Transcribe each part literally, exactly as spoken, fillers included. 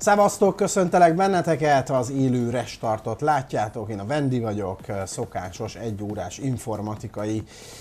Szevasztok, köszöntelek benneteket, az élő restartot látjátok, én a Vendi vagyok, szokásos egyórás informatikai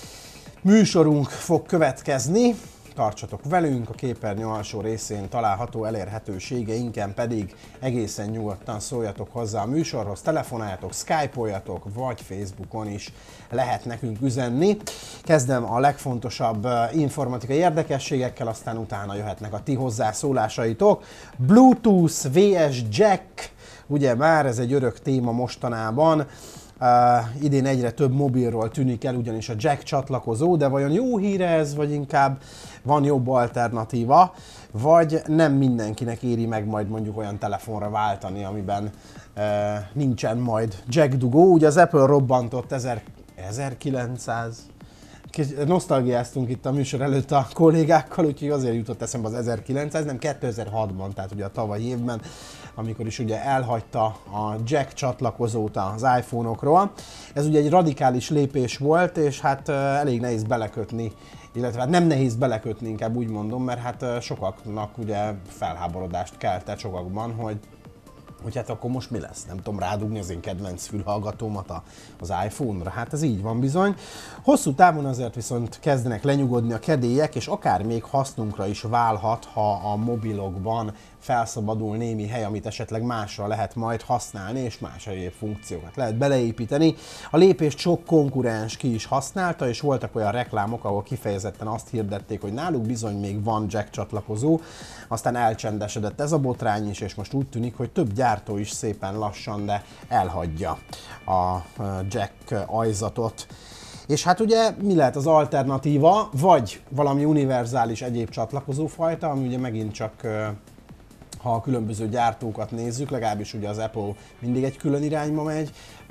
műsorunk fog következni. Tartsatok velünk, a képernyő alsó részén található elérhetőségeinken pedig egészen nyugodtan szóljatok hozzá a műsorhoz, telefonáljatok, skype-oljatok, vagy Facebookon is lehet nekünk üzenni. Kezdem a legfontosabb informatikai érdekességekkel, aztán utána jöhetnek a ti hozzászólásaitok. Bluetooth vs Jack, ugye már ez egy örök téma mostanában. Uh, idén egyre több mobilról tűnik el ugyanis a jack csatlakozó, de vajon jó híre ez, vagy inkább van jobb alternatíva, vagy nem mindenkinek éri meg majd mondjuk olyan telefonra váltani, amiben uh, nincsen majd jack dugó. Ugye az Apple robbantott ezerkilencszáz, nosztalgiáztunk itt a műsor előtt a kollégákkal, úgyhogy azért jutott eszembe az ezerkilencszáz, nem kétezer-hatban, tehát ugye a tavalyi évben, amikor is ugye elhagyta a jack csatlakozót az iPhone-okról. Ez ugye egy radikális lépés volt, és hát elég nehéz belekötni, illetve hát nem nehéz belekötni, inkább úgy mondom, mert hát sokaknak ugye felháborodást keltett sokakban, hogy hogy hát akkor most mi lesz? Nem tudom rádugni az én kedvenc fülhallgatómat az iPhone-ra. Hát ez így van bizony. Hosszú távon azért viszont kezdenek lenyugodni a kedélyek, és akár még hasznunkra is válhat, ha a mobilokban felszabadul némi hely, amit esetleg másra lehet majd használni, és más egyéb funkciókat lehet beleépíteni. A lépést sok konkurens ki is használta, és voltak olyan reklámok, ahol kifejezetten azt hirdették, hogy náluk bizony még van jack csatlakozó, aztán elcsendesedett ez a botrány is, és most úgy tűnik, hogy több gyártó is szépen lassan, de elhagyja a jack ajzatot. És hát ugye mi lehet az alternatíva? Vagy valami univerzális egyéb csatlakozófajta, ami ugye megint csak, ha a különböző gyártókat nézzük, legalábbis ugye az Apple mindig egy külön irányba megy,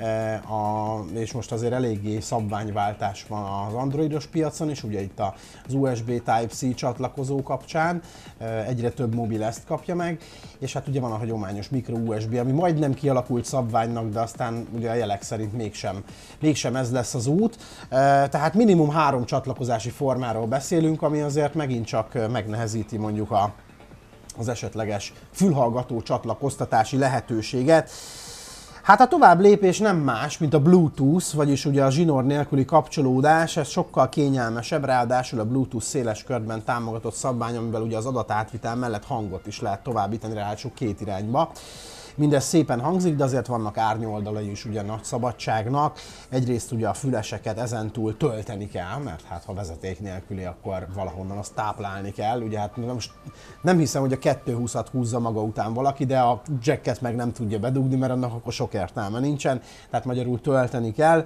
a, és most azért eléggé szabványváltás van az androidos piacon is, ugye itt az u es bé Type-C csatlakozó kapcsán egyre több mobil ezt kapja meg, és hát ugye van a hagyományos micro u es bé, ami majdnem kialakult szabványnak, de aztán ugye a jelek szerint mégsem, mégsem ez lesz az út. Tehát minimum három csatlakozási formáról beszélünk, ami azért megint csak megnehezíti mondjuk a az esetleges fülhallgató csatlakoztatási lehetőséget. Hát a tovább lépés nem más, mint a Bluetooth, vagyis ugye a zsinór nélküli kapcsolódás, ez sokkal kényelmesebb, ráadásul a Bluetooth széles körben támogatott szabvány, amivel ugye az adatátvitel mellett hangot is lehet továbbítani, ráadásul két irányba. Mindez szépen hangzik, de azért vannak árnyoldalai is ugye nagy szabadságnak. Egyrészt ugye a füleseket ezentúl tölteni kell, mert hát ha vezeték nélküli, akkor valahonnan azt táplálni kell. Ugye hát most nem hiszem, hogy a kétszázhúszat húzza maga után valaki, de a jacket meg nem tudja bedugni, mert annak akkor sok értelme nincsen, tehát magyarul tölteni kell.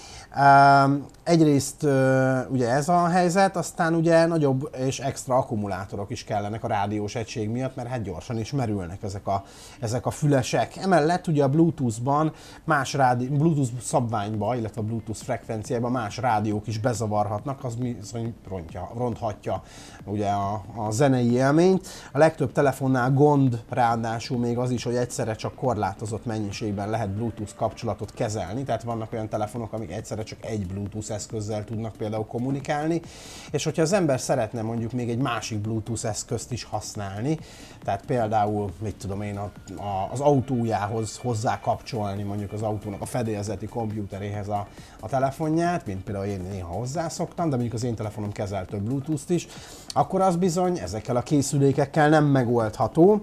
Uh, egyrészt uh, ugye ez a helyzet, aztán ugye nagyobb és extra akkumulátorok is kellenek a rádiós egység miatt, mert hát gyorsan is merülnek ezek a, ezek a fülesek. Emellett ugye a Bluetooth-ban más rádi, Bluetooth szabványba, illetve a Bluetooth frekvenciában más rádiók is bezavarhatnak, az bizony rontja, ronthatja ugye a, a zenei élményt. A legtöbb telefonnál gond ráadásul még az is, hogy egyszerre csak korlátozott mennyiségben lehet Bluetooth kapcsolatot kezelni, tehát vannak olyan telefonok, amik egyszerre csak egy Bluetooth eszközzel tudnak például kommunikálni, és hogyha az ember szeretne mondjuk még egy másik Bluetooth eszközt is használni, tehát például, mit tudom én, a, a, az autójához hozzá kapcsolni mondjuk az autónak a fedélzeti komputeréhez a, a telefonját, mint például én néha hozzászoktam, de mondjuk az én telefonom kezel több Bluetooth-t is, akkor az bizony ezekkel a készülékekkel nem megoldható.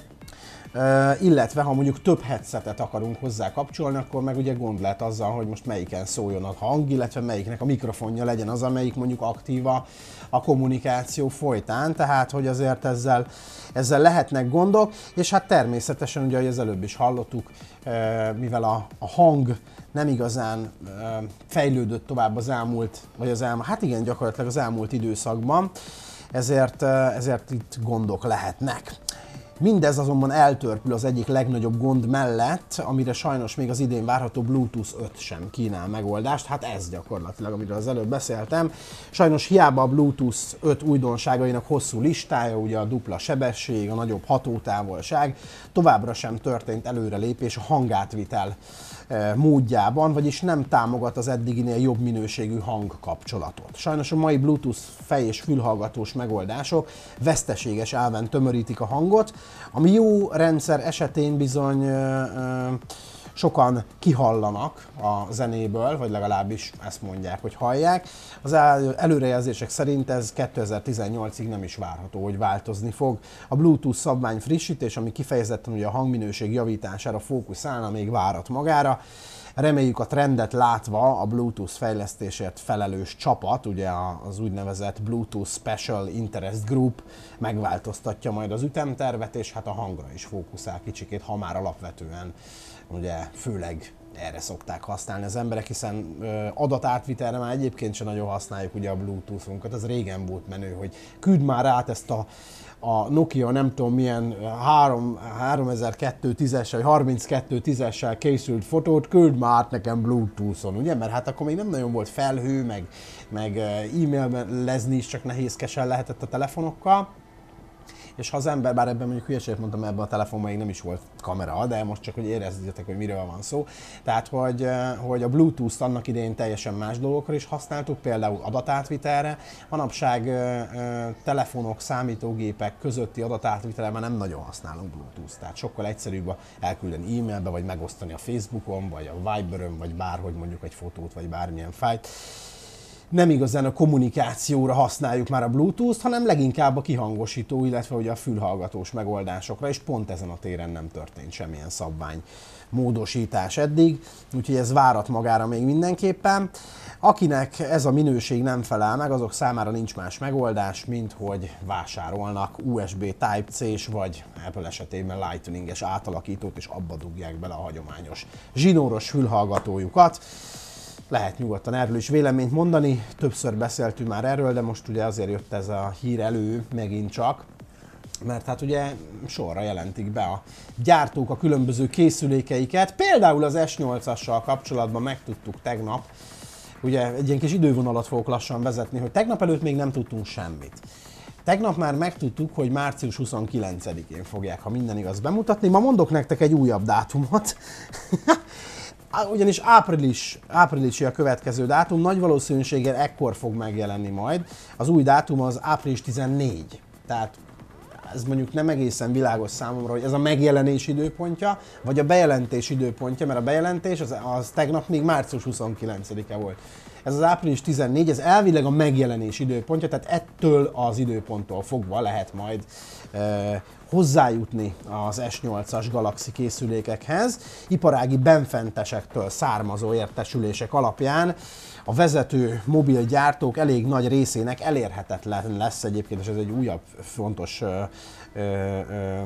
Uh, illetve ha mondjuk több headsetet akarunk hozzá kapcsolni, akkor meg ugye gond lehet azzal, hogy most melyiken szóljon a hang, illetve melyiknek a mikrofonja legyen az, amelyik mondjuk aktíva a kommunikáció folytán, tehát hogy azért ezzel, ezzel lehetnek gondok, és hát természetesen ugye, ahogy az előbb is hallottuk, uh, mivel a, a hang nem igazán uh, fejlődött tovább az elmúlt, vagy az elmúlt, hát igen, gyakorlatilag az elmúlt időszakban, ezért, uh, ezért itt gondok lehetnek. Mindez azonban eltörpül az egyik legnagyobb gond mellett, amire sajnos még az idén várható Bluetooth öt sem kínál megoldást. Hát ez gyakorlatilag, amiről az előbb beszéltem. Sajnos hiába a Bluetooth öt újdonságainak hosszú listája, ugye a dupla sebesség, a nagyobb hatótávolság, továbbra sem történt előrelépés a hangátvitel módjában, vagyis nem támogat az eddiginél jobb minőségű hangkapcsolatot. Sajnos a mai Bluetooth fej- és fülhallgatós megoldások veszteséges elven tömörítik a hangot, A Mio rendszer esetén bizony ö, ö, sokan kihallanak a zenéből, vagy legalábbis ezt mondják, hogy hallják. Az előrejelzések szerint ez kétezer-tizennyolcig nem is várható, hogy változni fog. A Bluetooth szabvány frissítés, ami kifejezetten ugye a hangminőség javítására fókuszálna, még várat magára. Reméljük a trendet látva a Bluetooth fejlesztésért felelős csapat, ugye az úgynevezett Bluetooth Special Interest Group megváltoztatja majd az ütemtervet, és hát a hangra is fókuszál kicsikét, ha már alapvetően ugye főleg erre szokták használni az emberek, hiszen adatátvitelre már egyébként sem nagyon használjuk ugye a Bluetooth-unkat, ez régen volt menő, hogy küld már át ezt a a Nokia nem tudom milyen háromezer-kétszáz tízessel, vagy harminckettő tízessel készült fotót, küld már át nekem Bluetooth-on, ugye? Mert hát akkor még nem nagyon volt felhő, meg, meg e-mailben lezni is csak nehézkesen lehetett a telefonokkal. És ha az ember, bár ebben mondjuk hülyeséget mondtam, ebben a telefonban még nem is volt kamera, de most csak, hogy érezzétek, hogy miről van szó. Tehát, hogy, hogy a Bluetooth-t annak idején teljesen más dolgokra is használtuk, például adatátvitelre. Manapság telefonok, számítógépek közötti adatátvitelre már nem nagyon használunk Bluetooth-t. Tehát sokkal egyszerűbb elküldeni e-mailbe, vagy megosztani a Facebookon, vagy a Viberön, vagy bárhogy mondjuk egy fotót, vagy bármilyen fájlt. Nem igazán a kommunikációra használjuk már a Bluetooth-t, hanem leginkább a kihangosító, illetve ugye a fülhallgatós megoldásokra, és pont ezen a téren nem történt semmilyen szabvány módosítás eddig, úgyhogy ez várat magára még mindenképpen. Akinek ez a minőség nem felel meg, azok számára nincs más megoldás, mint hogy vásárolnak u es bé Type-C-s vagy Apple esetében Lightning-es átalakítót, és abba dugják bele a hagyományos zsinóros fülhallgatójukat. Lehet nyugodtan erről is véleményt mondani, többször beszéltünk már erről, de most ugye azért jött ez a hír elő megint csak, mert hát ugye sorra jelentik be a gyártók a különböző készülékeiket, például az es nyolcassal kapcsolatban megtudtuk tegnap, ugye egy ilyen kis idővonalat fogok lassan vezetni, hogy tegnap előtt még nem tudtunk semmit. Tegnap már megtudtuk, hogy március huszonkilencedikén fogják, ha minden igaz, bemutatni. Ma mondok nektek egy újabb dátumot. Ugyanis április, áprilisi a következő dátum, nagy valószínűséggel ekkor fog megjelenni majd. Az új dátum az április tizennegyedike. Tehát ez mondjuk nem egészen világos számomra, hogy ez a megjelenés időpontja, vagy a bejelentés időpontja, mert a bejelentés az, az tegnap még március huszonkilencedike volt. Ez az április tizennegyedike, ez elvileg a megjelenés időpontja, tehát ettől az időponttól fogva lehet majd e, hozzájutni az es nyolcas Galaxy készülékekhez. Iparági benfentesektől származó értesülések alapján a vezető mobil gyártók elég nagy részének elérhetetlen lesz egyébként, és ez egy újabb fontos ö, ö, ö,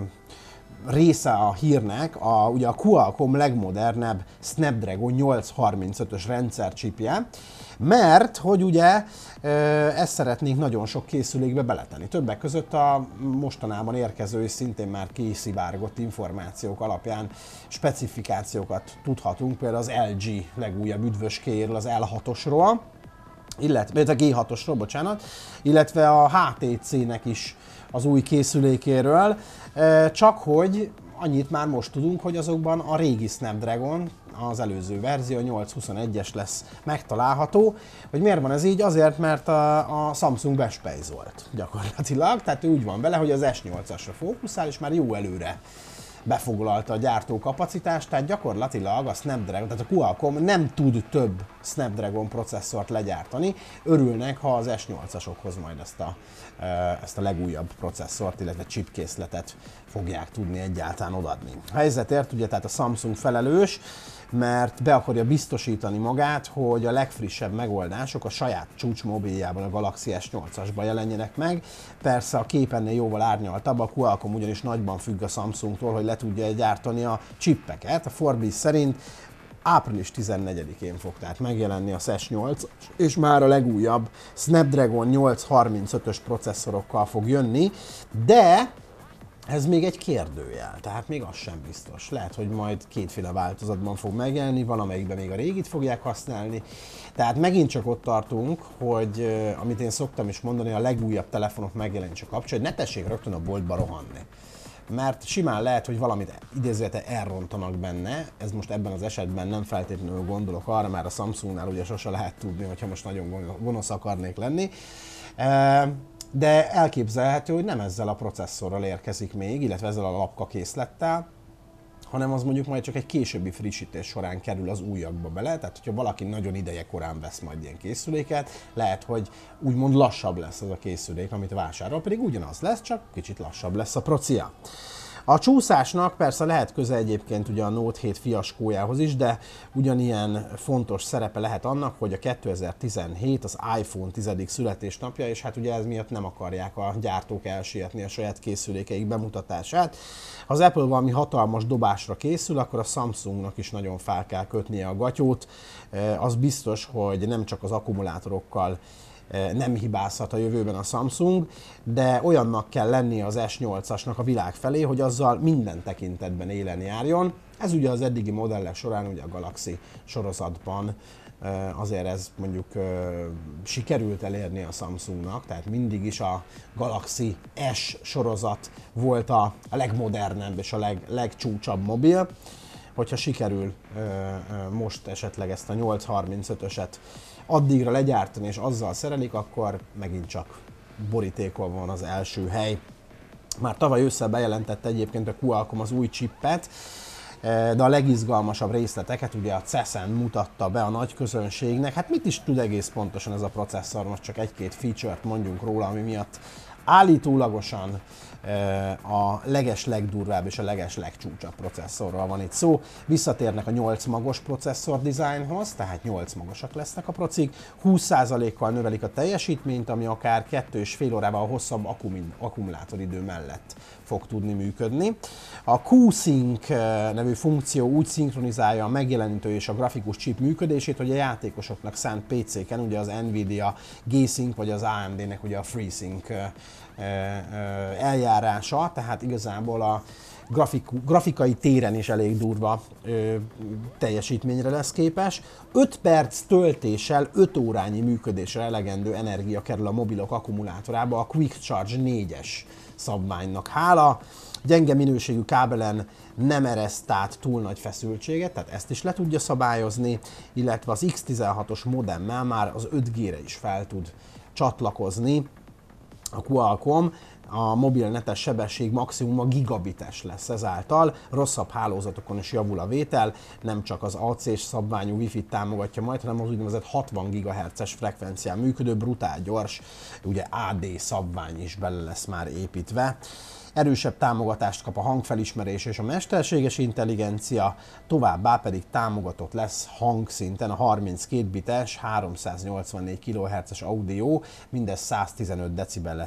része a hírnek, a, ugye a Qualcomm legmodernebb Snapdragon nyolcszázharmincötös rendszercsipje, mert hogy ugye ezt szeretnénk nagyon sok készülékbe beletenni. Többek között a mostanában érkező és szintén már kiszivárgott információk alapján specifikációkat tudhatunk, például az el gé legújabb üdvöskéről, az el hatosról, illetve a gé hatosról, bocsánat, illetve a há té cé-nek is az új készülékéről, csak hogy annyit már most tudunk, hogy azokban a régi Snapdragon, az előző verzió, a nyolcszázhuszonegyes lesz megtalálható. Hogy miért van ez így? Azért, mert a, a Samsung bespejzolt gyakorlatilag, tehát ő úgy van vele, hogy az es nyolcasra fókuszál, és már jó előre befoglalta a gyártó kapacitást, tehát gyakorlatilag a Snapdragon, tehát a Qualcomm nem tud több Snapdragon processzort legyártani. Örülnek, ha az es nyolcasokhoz majd ezt a, ezt a legújabb processzort, illetve chipkészletet fogják tudni egyáltalán odaadni. A helyzetért ugye tehát a Samsung felelős, mert be akarja biztosítani magát, hogy a legfrissebb megoldások a saját csúcsmobiljában, a Galaxy es nyolcasban jelenjenek meg. Persze a kép ennél jóval árnyaltabb, a Qualcomm ugyanis nagyban függ a Samsungtól, hogy le tudja gyártani a csippeket. A Forbes szerint április tizennegyedikén fog tehát megjelenni az es nyolc, és már a legújabb Snapdragon nyolcszázharmincötös processzorokkal fog jönni, de ez még egy kérdőjel, tehát még az sem biztos. Lehet, hogy majd kétféle változatban fog megjelenni, valamelyikben még a régit fogják használni. Tehát megint csak ott tartunk, hogy amit én szoktam is mondani, a legújabb telefonok megjelenése kapcsán, hogy ne tessék rögtön a boltba rohanni. Mert simán lehet, hogy valamit idézőjelben elrontanak benne, ez most ebben az esetben nem feltétlenül gondolok arra, már a Samsungnál ugye sose lehet tudni, hogyha most nagyon gonosz akarnék lenni. de elképzelhető, hogy nem ezzel a processzorral érkezik még, illetve ezzel a lapkakészlettel, hanem az mondjuk majd csak egy későbbi frissítés során kerül az újakba bele, tehát hogyha valaki nagyon ideje korán vesz majd ilyen készüléket, lehet, hogy úgymond lassabb lesz az a készülék, amit vásárol, pedig ugyanaz lesz, csak kicsit lassabb lesz a procia. A csúszásnak persze lehet köze egyébként ugye a Note hét fiaskójához is, de ugyanilyen fontos szerepe lehet annak, hogy a kétezer-tizenhét az iPhone tizedik születésnapja, és hát ugye ez miatt nem akarják a gyártók elsietni a saját készülékeik bemutatását. Ha az Apple valami hatalmas dobásra készül, akkor a Samsungnak is nagyon fel kell kötnie a gatyót. Az biztos, hogy nem csak az akkumulátorokkal nem hibázhat a jövőben a Samsung, de olyannak kell lennie az S nyolcasnak a világ felé, hogy azzal minden tekintetben élen járjon. Ez ugye az eddigi modellek során, ugye a Galaxy sorozatban azért ez mondjuk sikerült elérni a Samsungnak, tehát mindig is a Galaxy S sorozat volt a legmodernebb és a leg, legcsúcsabb mobil. Hogyha sikerül most esetleg ezt a nyolc harmincötöset addigra legyártani és azzal szerelik, akkor megint csak borítékon van az első hely. Már tavaly ősszel bejelentette egyébként a Qualcomm az új chippet, de a legizgalmasabb részleteket ugye a C E S-en mutatta be a nagy közönségnek. Hát mit is tud egész pontosan ez a processzor? Most csak egy-két feature-t mondjunk róla, ami miatt állítólagosan a leges legdurvább és a leges legcsúcsabb processzorral van itt szó. Visszatérnek a nyolc magos processzor dizájnhoz, tehát nyolc magosak lesznek a procik, húsz százalékkal növelik a teljesítményt, ami akár kettő és fél órával hosszabb akkumulátoridő mellett fog tudni működni. A Q-Sync nevű funkció úgy szinkronizálja a megjelenítő és a grafikus chip működését, hogy a játékosoknak szánt pé céken ugye az Nvidia G-Sync vagy az á em dé-nek ugye a FreeSync eljárása, tehát igazából a grafik, grafikai téren is elég durva ö, teljesítményre lesz képes. öt perc töltéssel öt órányi működésre elegendő energia kerül a mobilok akkumulátorába a Quick Charge négyes szabványnak hála. Gyenge minőségű kábelen nem ereszt át túl nagy feszültséget, tehát ezt is le tudja szabályozni, illetve az X tizenhatos modemmel már az öt G-re is fel tud csatlakozni a Qualcomm. A mobilnetes sebesség maximuma gigabites lesz ezáltal, rosszabb hálózatokon is javul a vétel, nem csak az á cés szabványú Wi-Fi-t támogatja majd, hanem az úgynevezett hatvan gigahertzes frekvencián működő, brutál gyors, ugye á dé szabvány is bele lesz már építve. Erősebb támogatást kap a hangfelismerés és a mesterséges intelligencia, továbbá pedig támogatott lesz hangszinten a harminckét bites, háromszáznyolcvannégy kilohertzes audio, mindez száztizenöt decibel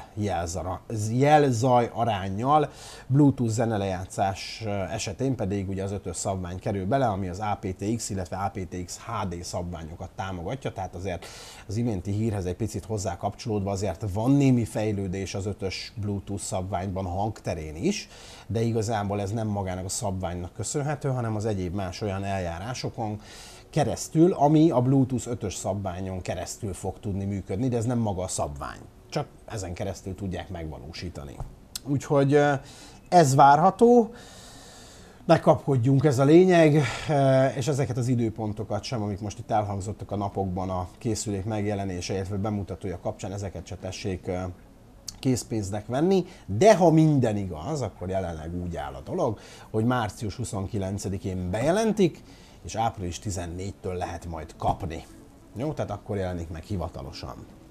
jelzaj aránnyal, Bluetooth zenelejátszás esetén pedig ugye az ötös szabvány kerül bele, ami az á pé té iksz, illetve á pé té iksz há dé szabványokat támogatja, tehát azért az iménti hírhez egy picit hozzá kapcsolódva azért van némi fejlődés az ötös Bluetooth szabványban hang terén is, de igazából ez nem magának a szabványnak köszönhető, hanem az egyéb más olyan eljárásokon keresztül, ami a Bluetooth ötös szabványon keresztül fog tudni működni, de ez nem maga a szabvány, csak ezen keresztül tudják megvalósítani. Úgyhogy ez várható, ne kapkodjunk, ez a lényeg, és ezeket az időpontokat sem, amik most itt elhangzottak a napokban a készülék megjelenése, illetve bemutatója kapcsán, ezeket se tessék készpénznek venni, de ha minden igaz, akkor jelenleg úgy áll a dolog, hogy március huszonkilencedikén bejelentik, és április tizennégyedikétől lehet majd kapni. Jó, tehát akkor jelenik meg hivatalosan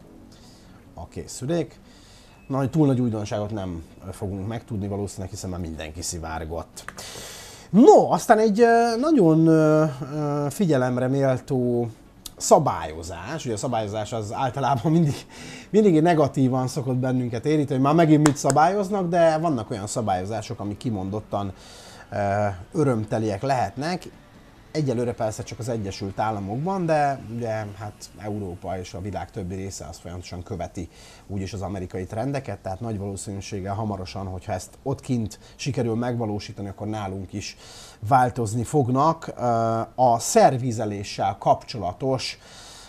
a készülék. Na, túl nagy újdonságot nem fogunk megtudni valószínűleg, hiszen már mindenki szivárgott. No, aztán egy nagyon figyelemre méltó szabályozás, ugye a szabályozás az általában mindig, mindig negatívan szokott bennünket érinteni, hogy már megint mit szabályoznak, de vannak olyan szabályozások, amik kimondottan örömteliek lehetnek. Egyelőre persze csak az Egyesült Államokban, de ugye hát Európa és a világ többi része az folyamatosan követi úgyis az amerikai trendeket, tehát nagy valószínűséggel hamarosan, hogyha ezt ott kint sikerül megvalósítani, akkor nálunk is változni fognak. A szervizeléssel kapcsolatos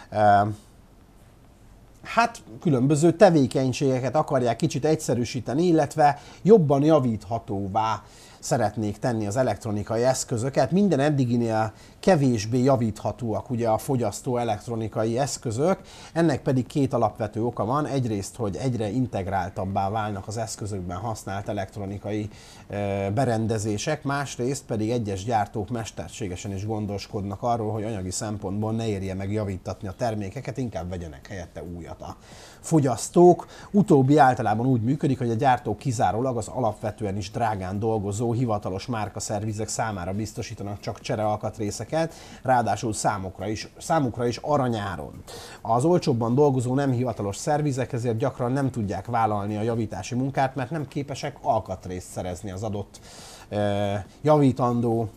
hát különböző tevékenységeket akarják kicsit egyszerűsíteni, illetve jobban javíthatóvá szeretnék tenni az elektronikai eszközöket. Minden eddiginél kevésbé javíthatóak ugye a fogyasztó elektronikai eszközök, ennek pedig két alapvető oka van. Egyrészt, hogy egyre integráltabbá válnak az eszközökben használt elektronikai berendezések, másrészt pedig egyes gyártók mesterségesen is gondoskodnak arról, hogy anyagi szempontból ne érje meg javítatni a termékeket, inkább vegyenek helyette újat a fogyasztók. Utóbbi általában úgy működik, hogy a gyártók kizárólag az alapvetően is drágán dolgozó hivatalos márkaszervizek számára biztosítanak csak cserealkatrészeket, ráadásul számukra is, számukra is aranyáron. Az olcsóbban dolgozó nem hivatalos szervizek ezért gyakran nem tudják vállalni a javítási munkát, mert nem képesek alkatrészt szerezni az adott eh, javítandó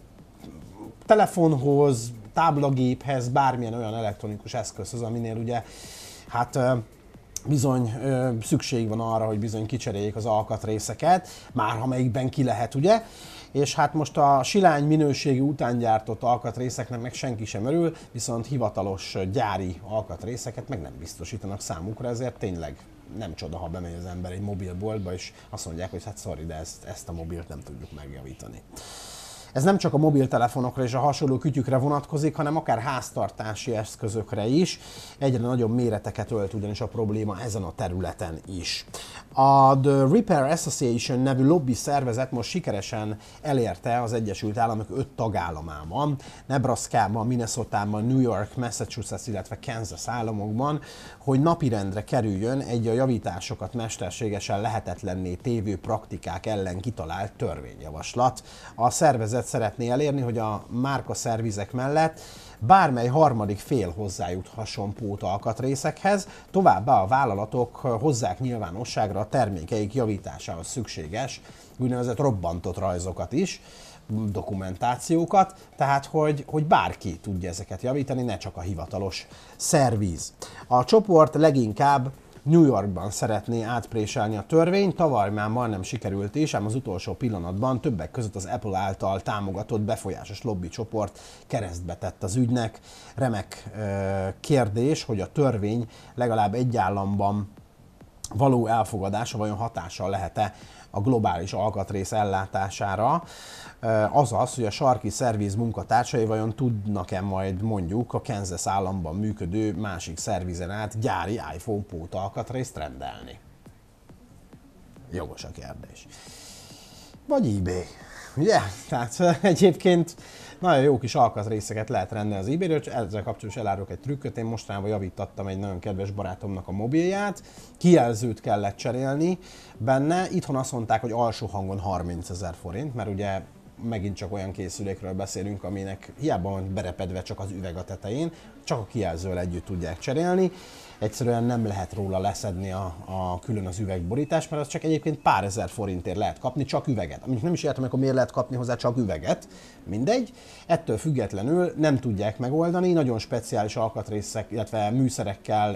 telefonhoz, táblagéphez, bármilyen olyan elektronikus eszközhöz, aminél ugye hát bizony ö, szükség van arra, hogy bizony kicseréljék az alkatrészeket, már ha melyikben ki lehet, ugye? És hát most a silány minőségű utángyártott alkatrészeknek meg senki sem örül, viszont hivatalos gyári alkatrészeket meg nem biztosítanak számukra, ezért tényleg nem csoda, ha bemegy az ember egy mobilboltba, és azt mondják, hogy hát sorry, de ezt, ezt a mobilt nem tudjuk megjavítani. Ez nem csak a mobiltelefonokra és a hasonló kütyükre vonatkozik, hanem akár háztartási eszközökre is. Egyre nagyobb méreteket ölt ugyanis a probléma ezen a területen is. A The Repair Association nevű lobby szervezet most sikeresen elérte az Egyesült Államok öt tagállamában, Nebraskában, Minnesotában, New York, Massachusetts, illetve Kansas államokban, hogy napirendre kerüljön egy a javításokat mesterségesen lehetetlenné tévő praktikák ellen kitalált törvényjavaslat. A szervezet szeretné elérni, hogy a márkaszervizek mellett bármely harmadik fél hozzájuthasson pótalkatrészekhez, továbbá a vállalatok hozzák nyilvánosságra a termékeik javításához szükséges úgynevezett robbantott rajzokat is, dokumentációkat, tehát hogy, hogy bárki tudja ezeket javítani, ne csak a hivatalos szerviz. A csoport leginkább New Yorkban szeretné átpréselni a törvényt, tavaly már majdnem sikerült is, ám az utolsó pillanatban többek között az Apple által támogatott befolyásos lobbycsoport keresztbe tett az ügynek. Remek kérdés, hogy a törvény legalább egy államban való elfogadása vajon hatással lehet-e a globális alkatrész ellátására, azaz, hogy a sarki szerviz munkatársai vajon tudnak-e majd mondjuk a Kansas államban működő másik szervizen át gyári iPhone pót alkatrészt rendelni. Jogos a kérdés. Vagy eBay, ugye? Tehát egyébként nagyon jó kis alkatrészeket lehet rendelni az eBay-ről, ezzel kapcsolatban elárulok egy trükköt. Én mostanában javítattam egy nagyon kedves barátomnak a mobilját, kijelzőt kellett cserélni benne, itthon azt mondták, hogy alsó hangon harmincezer forint, mert ugye megint csak olyan készülékről beszélünk, aminek hiába van berepedve csak az üveg a tetején, csak a kijelzővel együtt tudják cserélni. Egyszerűen nem lehet róla leszedni a, a külön az üvegborítást, mert az csak egyébként pár ezer forintért lehet kapni, csak üveget. Amit nem is értem, akkor miért lehet kapni hozzá csak üveget, mindegy. Ettől függetlenül nem tudják megoldani, nagyon speciális alkatrészek, illetve műszerekkel,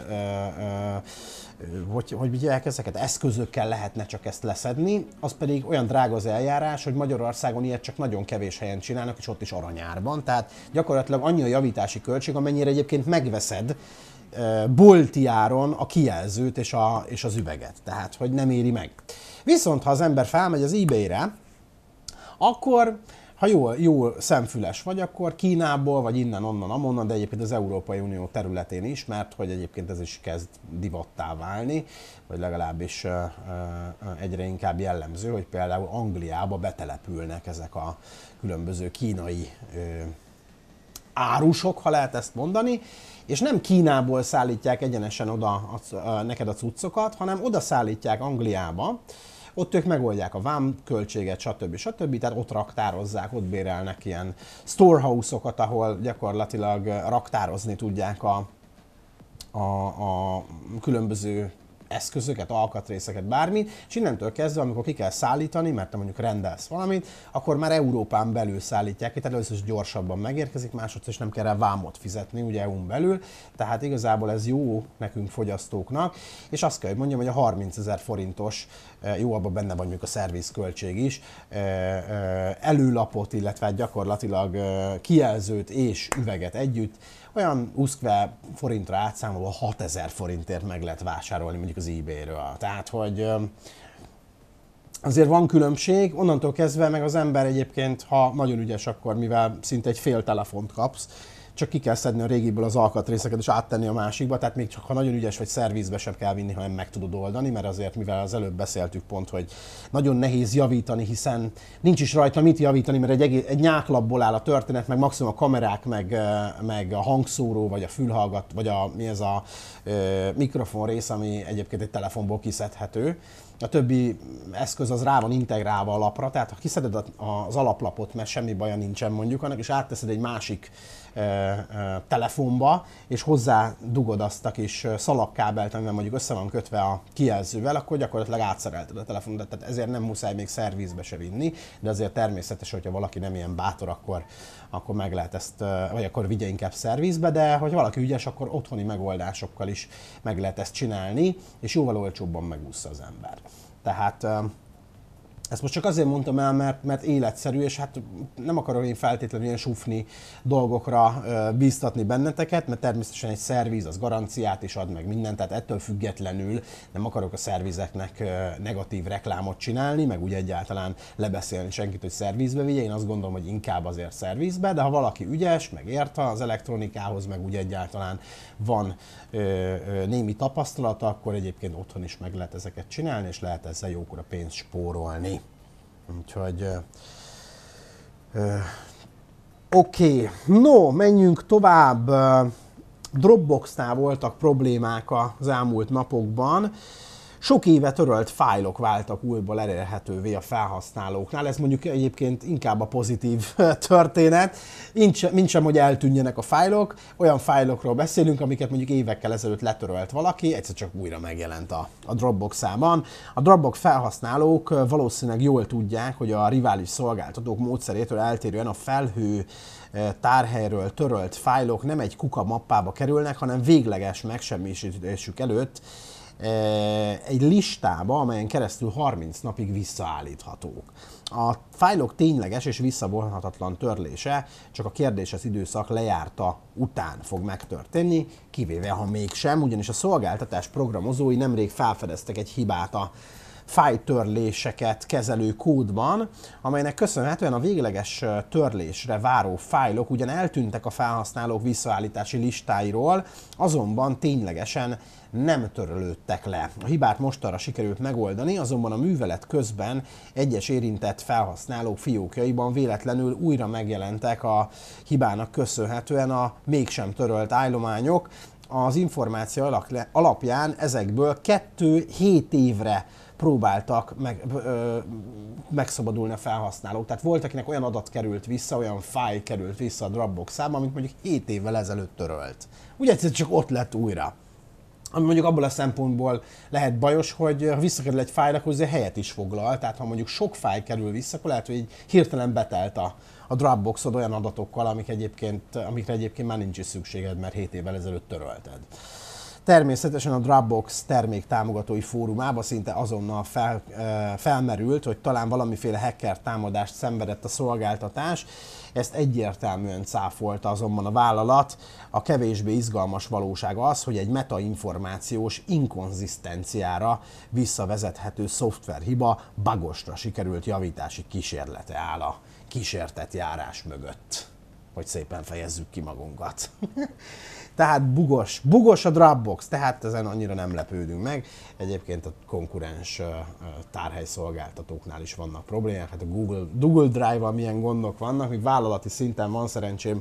ö, ö, hogy, hogy vigyák ezeket, eszközökkel lehetne csak ezt leszedni, az pedig olyan drága az eljárás, hogy Magyarországon ilyet csak nagyon kevés helyen csinálnak, és ott is aranyárban. Tehát gyakorlatilag annyi a javítási költség, amennyire egyébként megveszed bolti áron a kijelzőt és, a, és az üveget. Tehát, hogy nem éri meg. Viszont, ha az ember felmegy az eBay-re, akkor, ha jól, jól szemfüles vagy, akkor Kínából, vagy innen, onnan, amonnan, de egyébként az Európai Unió területén is, mert hogy egyébként ez is kezd divattá válni, vagy legalábbis uh, uh, egyre inkább jellemző, hogy például Angliába betelepülnek ezek a különböző kínai uh, árusok, ha lehet ezt mondani, és nem Kínából szállítják egyenesen oda a, a, neked a cuccokat, hanem oda szállítják Angliába, ott ők megoldják a vám költséget, stb. stb. Tehát ott raktározzák, ott bérelnek ilyen storehouse-okat, ahol gyakorlatilag raktározni tudják a, a, a különböző eszközöket, alkatrészeket, bármit, és innentől kezdve, amikor ki kell szállítani, mert te mondjuk rendelsz valamit, akkor már Európán belül szállítják ki, tehát először is gyorsabban megérkezik, másodszor is nem kell rá vámot fizetni, ugye é u-n belül, tehát igazából ez jó nekünk fogyasztóknak, és azt kell, hogy mondjam, hogy a harmincezer forintos, jó, abban benne van mondjuk a szervizköltség is, előlapot, illetve gyakorlatilag kijelzőt és üveget együtt, olyan uszkve forintra átszámolva hatezer forintért meg lehet vásárolni mondjuk az eBay-ről. Tehát, hogy azért van különbség, onnantól kezdve meg az ember egyébként, ha nagyon ügyes, akkor mivel szinte egy fél telefont kapsz, csak ki kell szedni a régiből az alkatrészeket és áttenni a másikba, tehát még csak ha nagyon ügyes vagy szervizbe sem kell vinni, hanem meg tudod oldani, mert azért, mivel az előbb beszéltük pont, hogy nagyon nehéz javítani, hiszen nincs is rajta mit javítani, mert egy, egész, egy nyáklapból áll a történet, meg maximum a kamerák, meg, meg a hangszóró, vagy a fülhallgat, vagy a, mi ez a ö, mikrofon rész, ami egyébként egy telefonból kiszedhető. A többi eszköz az rá van integrálva a lapra, tehát ha kiszeded az alaplapot, mert semmi baja nincsen mondjuk annak, és átteszed egy másik ö, ö, telefonba, és hozzá dugod azt a kis szalagkábelt, amivel mondjuk össze van kötve a kijelzővel, akkor gyakorlatilag átszerelted a telefonodat, tehát ezért nem muszáj még szervizbe se vinni, de azért természetes, hogyha valaki nem ilyen bátor, akkor, akkor meg lehet ezt, vagy akkor vigye inkább szervizbe, de hogy valaki ügyes, akkor otthoni megoldásokkal is meg lehet ezt csinálni, és jóval olcsóbban megúszza az ember. Tehát ezt most csak azért mondtam el, mert, mert életszerű, és hát nem akarok én feltétlenül ilyen sufni dolgokra bíztatni benneteket, mert természetesen egy szerviz az garanciát is ad meg mindent, tehát ettől függetlenül nem akarok a szervizeknek negatív reklámot csinálni, meg úgy egyáltalán lebeszélni senkit, hogy szervizbe vigye, én azt gondolom, hogy inkább azért szervizbe, de ha valaki ügyes, meg ért az elektronikához, meg úgy egyáltalán van ö, ö, némi tapasztalata, akkor egyébként otthon is meg lehet ezeket csinálni, és lehet ezzel jókora pénzt spórolni. Úgyhogy oké, okay. No, menjünk tovább. Dropboxnál voltak problémák az elmúlt napokban. Sok éve törölt fájlok váltak újból elérhetővé a felhasználóknál. Ez mondjuk egyébként inkább a pozitív történet. Mint sem, hogy eltűnjenek a fájlok. Olyan fájlokról beszélünk, amiket mondjuk évekkel ezelőtt letörölt valaki, egyszer csak újra megjelent a, a Dropbox-ában. A Dropbox felhasználók valószínűleg jól tudják, hogy a rivális szolgáltatók módszerétől eltérően a felhő tárhelyről törölt fájlok nem egy kuka mappába kerülnek, hanem végleges megsemmisítésük előtt egy listába, amelyen keresztül harminc napig visszaállíthatók. A fájlok tényleges és visszavonhatatlan törlése csak a kérdéses időszak lejárta után fog megtörténni, kivéve ha mégsem, ugyanis a szolgáltatás programozói nemrég felfedeztek egy hibát a fájltörléseket kezelő kódban, amelynek köszönhetően a végleges törlésre váró fájlok ugyan eltűntek a felhasználók visszaállítási listáiról, azonban ténylegesen nem törölődtek le. A hibát mostanra sikerült megoldani, azonban a művelet közben egyes érintett felhasználók fiókjaiban véletlenül újra megjelentek a hibának köszönhetően a mégsem törölt állományok. Az információ alapján ezekből kettő hét évre próbáltak meg, ö, megszabadulni a felhasználók. Tehát volt, akinek olyan adat került vissza, olyan fájl került vissza a Dropbox-ába, amit mondjuk hét évvel ezelőtt törölt. Ugye egyszerűen csak ott lett újra. Ami mondjuk abból a szempontból lehet bajos, hogy ha visszakerül egy fájl, akkor azért helyet is foglal. Tehát ha mondjuk sok fájl kerül vissza, akkor lehet, hogy így hirtelen betelt a, a Dropboxod olyan adatokkal, amik egyébként, amikre egyébként már nincs is szükséged, mert hét évvel ezelőtt törölted. Természetesen a Dropbox termék támogatói fórumában szinte azonnal fel, felmerült, hogy talán valamiféle hacker támadást szenvedett a szolgáltatás. Ezt egyértelműen cáfolta azonban a vállalat. A kevésbé izgalmas valóság az, hogy egy metainformációs inkonzisztenciára visszavezethető szoftverhiba bugosra sikerült javítási kísérlete áll a kísértett járás mögött. Hogy szépen fejezzük ki magunkat. Tehát bugos, bugos a Dropbox, tehát ezen annyira nem lepődünk meg. Egyébként a konkurens tárhelyszolgáltatóknál is vannak problémák, hát a Google, Google Drive-val milyen gondok vannak, míg vállalati szinten van szerencsém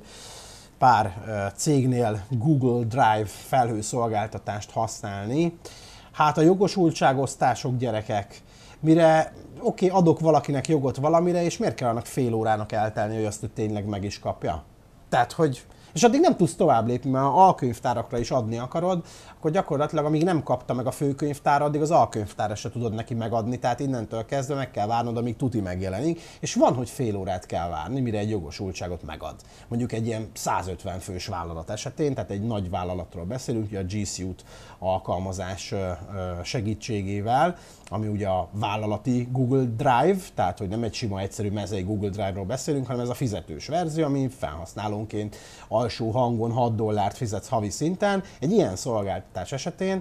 pár cégnél Google Drive felhőszolgáltatást használni. Hát a jogosultságosztások, gyerekek, mire oké, okay, adok valakinek jogot valamire, és miért kell annak fél órának eltelni, hogy azt hogy tényleg meg is kapja? Tehát, hogy és addig nem tudsz tovább lépni, mert ha alkönyvtárakra is adni akarod, akkor gyakorlatilag amíg nem kapta meg a főkönyvtár, addig az alkönyvtárra se tudod neki megadni, tehát innentől kezdve meg kell várnod, amíg tuti megjelenik, és van, hogy fél órát kell várni, mire egy jogosultságot megad. Mondjuk egy ilyen százötven fős vállalat esetén, tehát egy nagy vállalatról beszélünk, ugye a G Suite alkalmazás segítségével, ami ugye a vállalati Google Drive, tehát hogy nem egy sima egyszerű mezei Google Drive-ról beszélünk, hanem ez a fizetős verzió, ami felhasználónként alsó hangon hat dollárt fizetsz havi szinten. Egy ilyen szolgáltatás esetén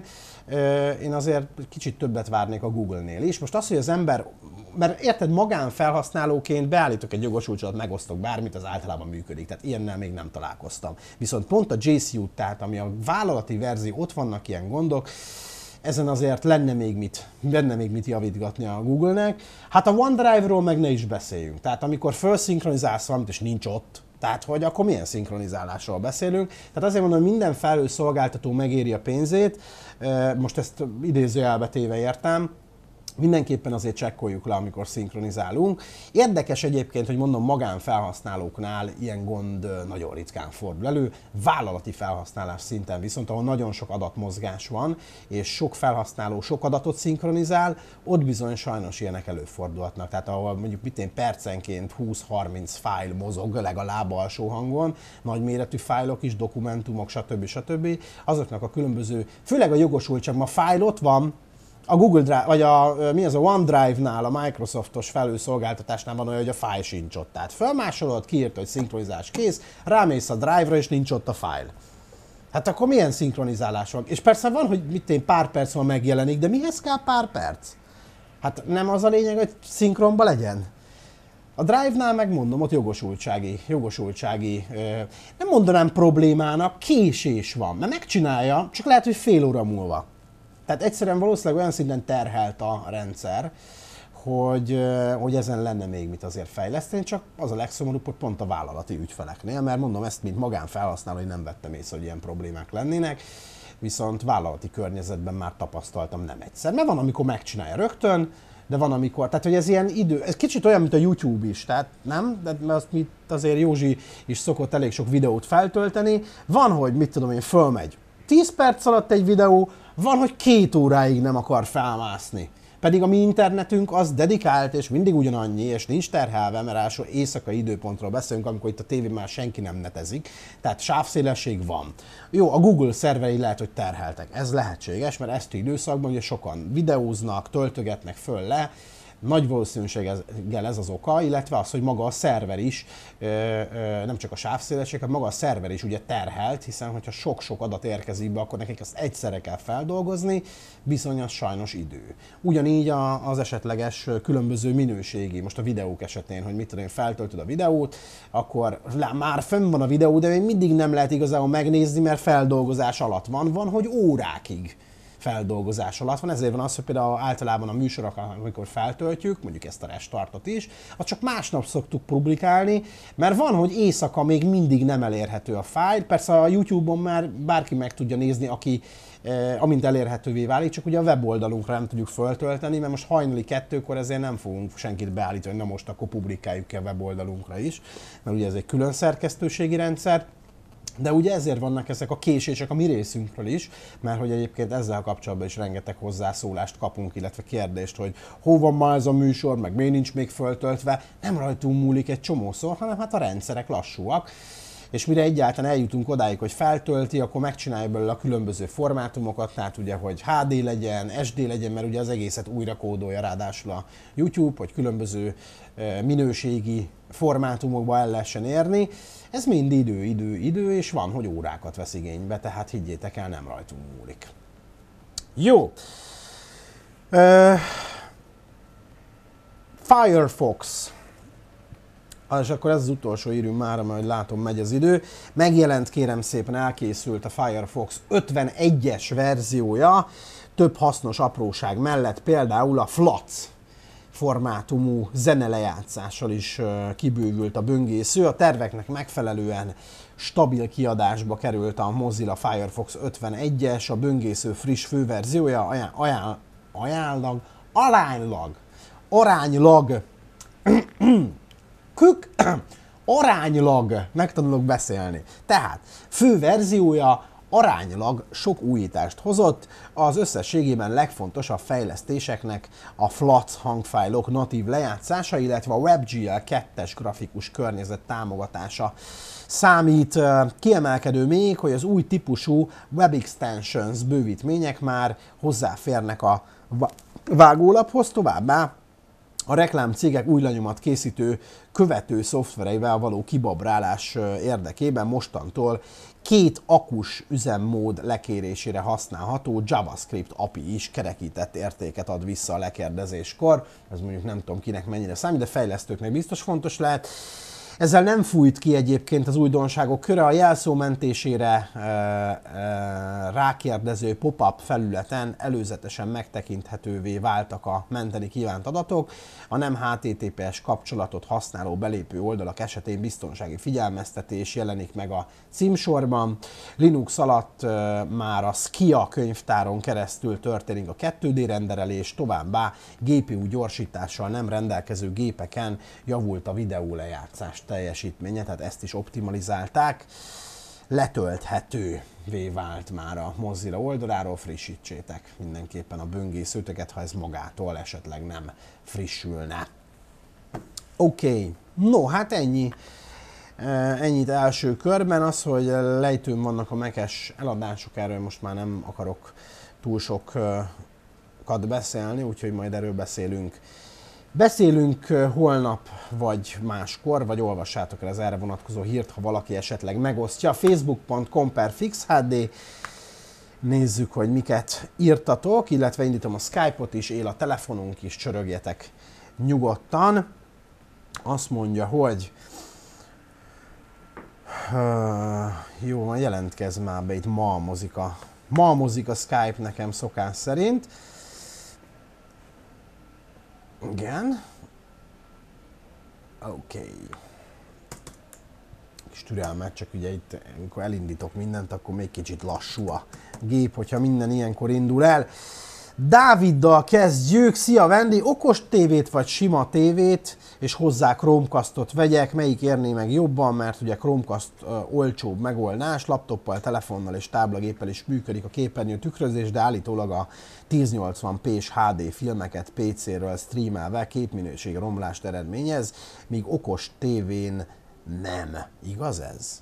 én azért kicsit többet várnék a Google-nél is. Most az, hogy az ember, mert érted, magánfelhasználóként beállítok egy jogosultságot, megosztok bármit, az általában működik. Tehát ilyennel még nem találkoztam. Viszont pont a G Suite, tehát ami a vállalati verzió, ott vannak ilyen gondok, ezen azért lenne még mit, lenne még mit javítgatni a Google-nek. Hát a OneDrive-ról meg ne is beszéljünk. Tehát amikor felszinkronizálsz valamit, és nincs ott, tehát hogy akkor milyen szinkronizálásról beszélünk. Tehát azért mondom, hogy minden felhő szolgáltató megéri a pénzét, most ezt idézőjelbe téve értem, mindenképpen azért csekkoljuk le, amikor szinkronizálunk. Érdekes egyébként, hogy mondom, magánfelhasználóknál ilyen gond nagyon ritkán fordul elő. Vállalati felhasználás szinten viszont, ahol nagyon sok adatmozgás van, és sok felhasználó sok adatot szinkronizál, ott bizony sajnos ilyenek előfordulhatnak. Tehát ahol mondjuk mitén percenként húsz-harminc fájl mozog legalább alsó hangon, nagyméretű fájlok is, dokumentumok, stb. stb. Azoknak a különböző, főleg a jogosultság, ma fájl ott van, a Google Drive, vagy a, mi az a OneDrive-nál, a Microsoftos felhőszolgáltatásnál van olyan, hogy a fájl sincs ott. Tehát felmásolod, kiírta, hogy szinkronizálás kész, rámész a Drive-ra, és nincs ott a fájl. Hát akkor milyen szinkronizálás van? És persze van, hogy mit én, pár perc van megjelenik, de mihez kell pár perc? Hát nem az a lényeg, hogy szinkronba legyen? A Drive-nál megmondom, ott jogosultsági, jogosultsági, nem mondanám problémának, késés van, mert megcsinálja, csak lehet, hogy fél óra múlva. Tehát egyszerűen valószínűleg olyan szinten terhelt a rendszer, hogy, hogy ezen lenne még mit azért fejleszteni, csak az a legszomorúbb, hogy pont a vállalati ügyfeleknél, mert mondom ezt, mint magánfelhasználó, hogy nem vettem észre, hogy ilyen problémák lennének, viszont vállalati környezetben már tapasztaltam nem egyszer. Mert van, amikor megcsinálja rögtön, de van, amikor, tehát hogy ez ilyen idő, ez kicsit olyan, mint a YouTube is, tehát nem, de azt mit azért Józsi is szokott elég sok videót feltölteni, van, hogy mit tudom én, fölmegy tíz perc alatt egy videó, van, hogy két óráig nem akar felmászni. Pedig a mi internetünk az dedikált, és mindig ugyanannyi, és nincs terhelve, mert első éjszakai időpontról beszélünk, amikor itt a tévén már senki nem netezik. Tehát sávszélesség van. Jó, a Google szerverei lehet, hogy terheltek. Ez lehetséges, mert ezt időszakban ugye sokan videóznak, töltögetnek föl le, nagy valószínűséggel ez az oka, illetve az, hogy maga a szerver is, nem csak a sávszélesség, hanem maga a szerver is ugye terhelt, hiszen hogyha sok-sok adat érkezik be, akkor nekik azt egyszerre kell feldolgozni, bizony az sajnos idő. Ugyanígy az esetleges különböző minőségi, most a videók esetén, hogy mit tudom én, feltöltöd a videót, akkor már fönn van a videó, de még mindig nem lehet igazából megnézni, mert feldolgozás alatt van, van, hogy órákig feldolgozás alatt van, ezért van az, hogy például általában a műsorokat, amikor feltöltjük, mondjuk ezt a restartot is, azt csak másnap szoktuk publikálni, mert van, hogy éjszaka még mindig nem elérhető a fájl, persze a YouTube-on már bárki meg tudja nézni, aki eh, amint elérhetővé válik, csak ugye a weboldalunkra nem tudjuk föltölteni, mert most hajnali kettőkor ezért nem fogunk senkit beállítani, hogy na most akkor publikáljuk ki a weboldalunkra is, mert ugye ez egy külön szerkesztőségi rendszer. De ugye ezért vannak ezek a késések a mi részünkről is, mert hogy egyébként ezzel kapcsolatban is rengeteg hozzászólást kapunk, illetve kérdést, hogy hol van már ez a műsor, meg miért nincs még föltöltve. Nem rajtunk múlik egy csomószor, hanem hát a rendszerek lassúak. És mire egyáltalán eljutunk odáig, hogy feltölti, akkor megcsinálja belőle a különböző formátumokat, tehát ugye, hogy há dé legyen, es dé legyen, mert ugye az egészet újra kódolja ráadásul a YouTube, hogy különböző minőségi formátumokba el lehessen érni. Ez mind idő, idő, idő, és van, hogy órákat vesz igénybe, tehát higgyétek el, nem rajtunk múlik. Jó. Uh, Firefox. És akkor ez az utolsó írünk már, mert látom, megy az idő. Megjelent, kérem szépen, elkészült a Firefox ötvenegyes verziója, több hasznos apróság mellett, például a FLAC formátumú zenelejátszással is kibővült a böngésző. A terveknek megfelelően stabil kiadásba került a Mozilla Firefox ötvenegyes, a böngésző friss főverziója, ajánl, ajánl, ajánlag, aránylag, aránylag, kük, aránylag, megtanulok beszélni. Tehát fő verziója aránylag sok újítást hozott, az összességében legfontosabb fejlesztéseknek a FLAC hangfájlok natív lejátszása, illetve a WebGL kettes grafikus környezet támogatása számít. Kiemelkedő még, hogy az új típusú Web Extensions bővítmények már hozzáférnek a vágólaphoz, továbbá a reklámcégek új lenyomat készítő követő szoftvereivel való kibabrálás érdekében mostantól két akus üzemmód lekérésére használható JavaScript á pé i is kerekített értéket ad vissza a lekérdezéskor. Ez mondjuk nem tudom kinek mennyire számít, de fejlesztőknek biztos fontos lehet. Ezzel nem fújt ki egyébként az újdonságok köre, a jelszó mentésére e, e, rákérdező pop-up felületen előzetesen megtekinthetővé váltak a menteni kívánt adatok. A nem há té té pé es kapcsolatot használó belépő oldalak esetén biztonsági figyelmeztetés jelenik meg a címsorban. Linux alatt e, már a Skia könyvtáron keresztül történik a kettő dé renderelés, továbbá gé pé u gyorsítással nem rendelkező gépeken javult a videó lejátszás teljesítménye, tehát ezt is optimalizálták. Letölthetővé vált már a Mozilla oldaláról, frissítsétek mindenképpen a böngészőtöket, ha ez magától esetleg nem frissülne. Oké, okay. No, hát ennyi. Ennyit első körben. Az, hogy lejtőn vannak a Mac-es eladások, erről most már nem akarok túl sokat beszélni, úgyhogy majd erről beszélünk. Beszélünk holnap, vagy máskor, vagy olvassátok el az erre vonatkozó hírt, ha valaki esetleg megosztja. facebook pont com per fixhd. Nézzük, hogy miket írtatok, illetve indítom a Skype-ot is, él a telefonunk is, csörögjetek nyugodtan. Azt mondja, hogy uh, jó, majd jelentkezz már be, itt malmozik a, malmozik a Skype nekem szokás szerint. Igen. Oké. Okay. Kis türelmet, csak ugye itt, amikor elindítok mindent, akkor még kicsit lassú a gép, hogyha minden ilyenkor indul el. Dáviddal kezdjük. Szia Vendi, okos tévét vagy sima tévét, és hozzá Chromecastot vegyek, melyik érné meg jobban, mert ugye Chromecast uh, olcsóbb megoldás, laptoppal, telefonnal és táblagéppel is működik a képernyő tükrözés, de állítólag a ezernyolcvan pés há dé filmeket pé céről streamelve képminőség romlást eredményez, míg okos tévén nem. Igaz ez?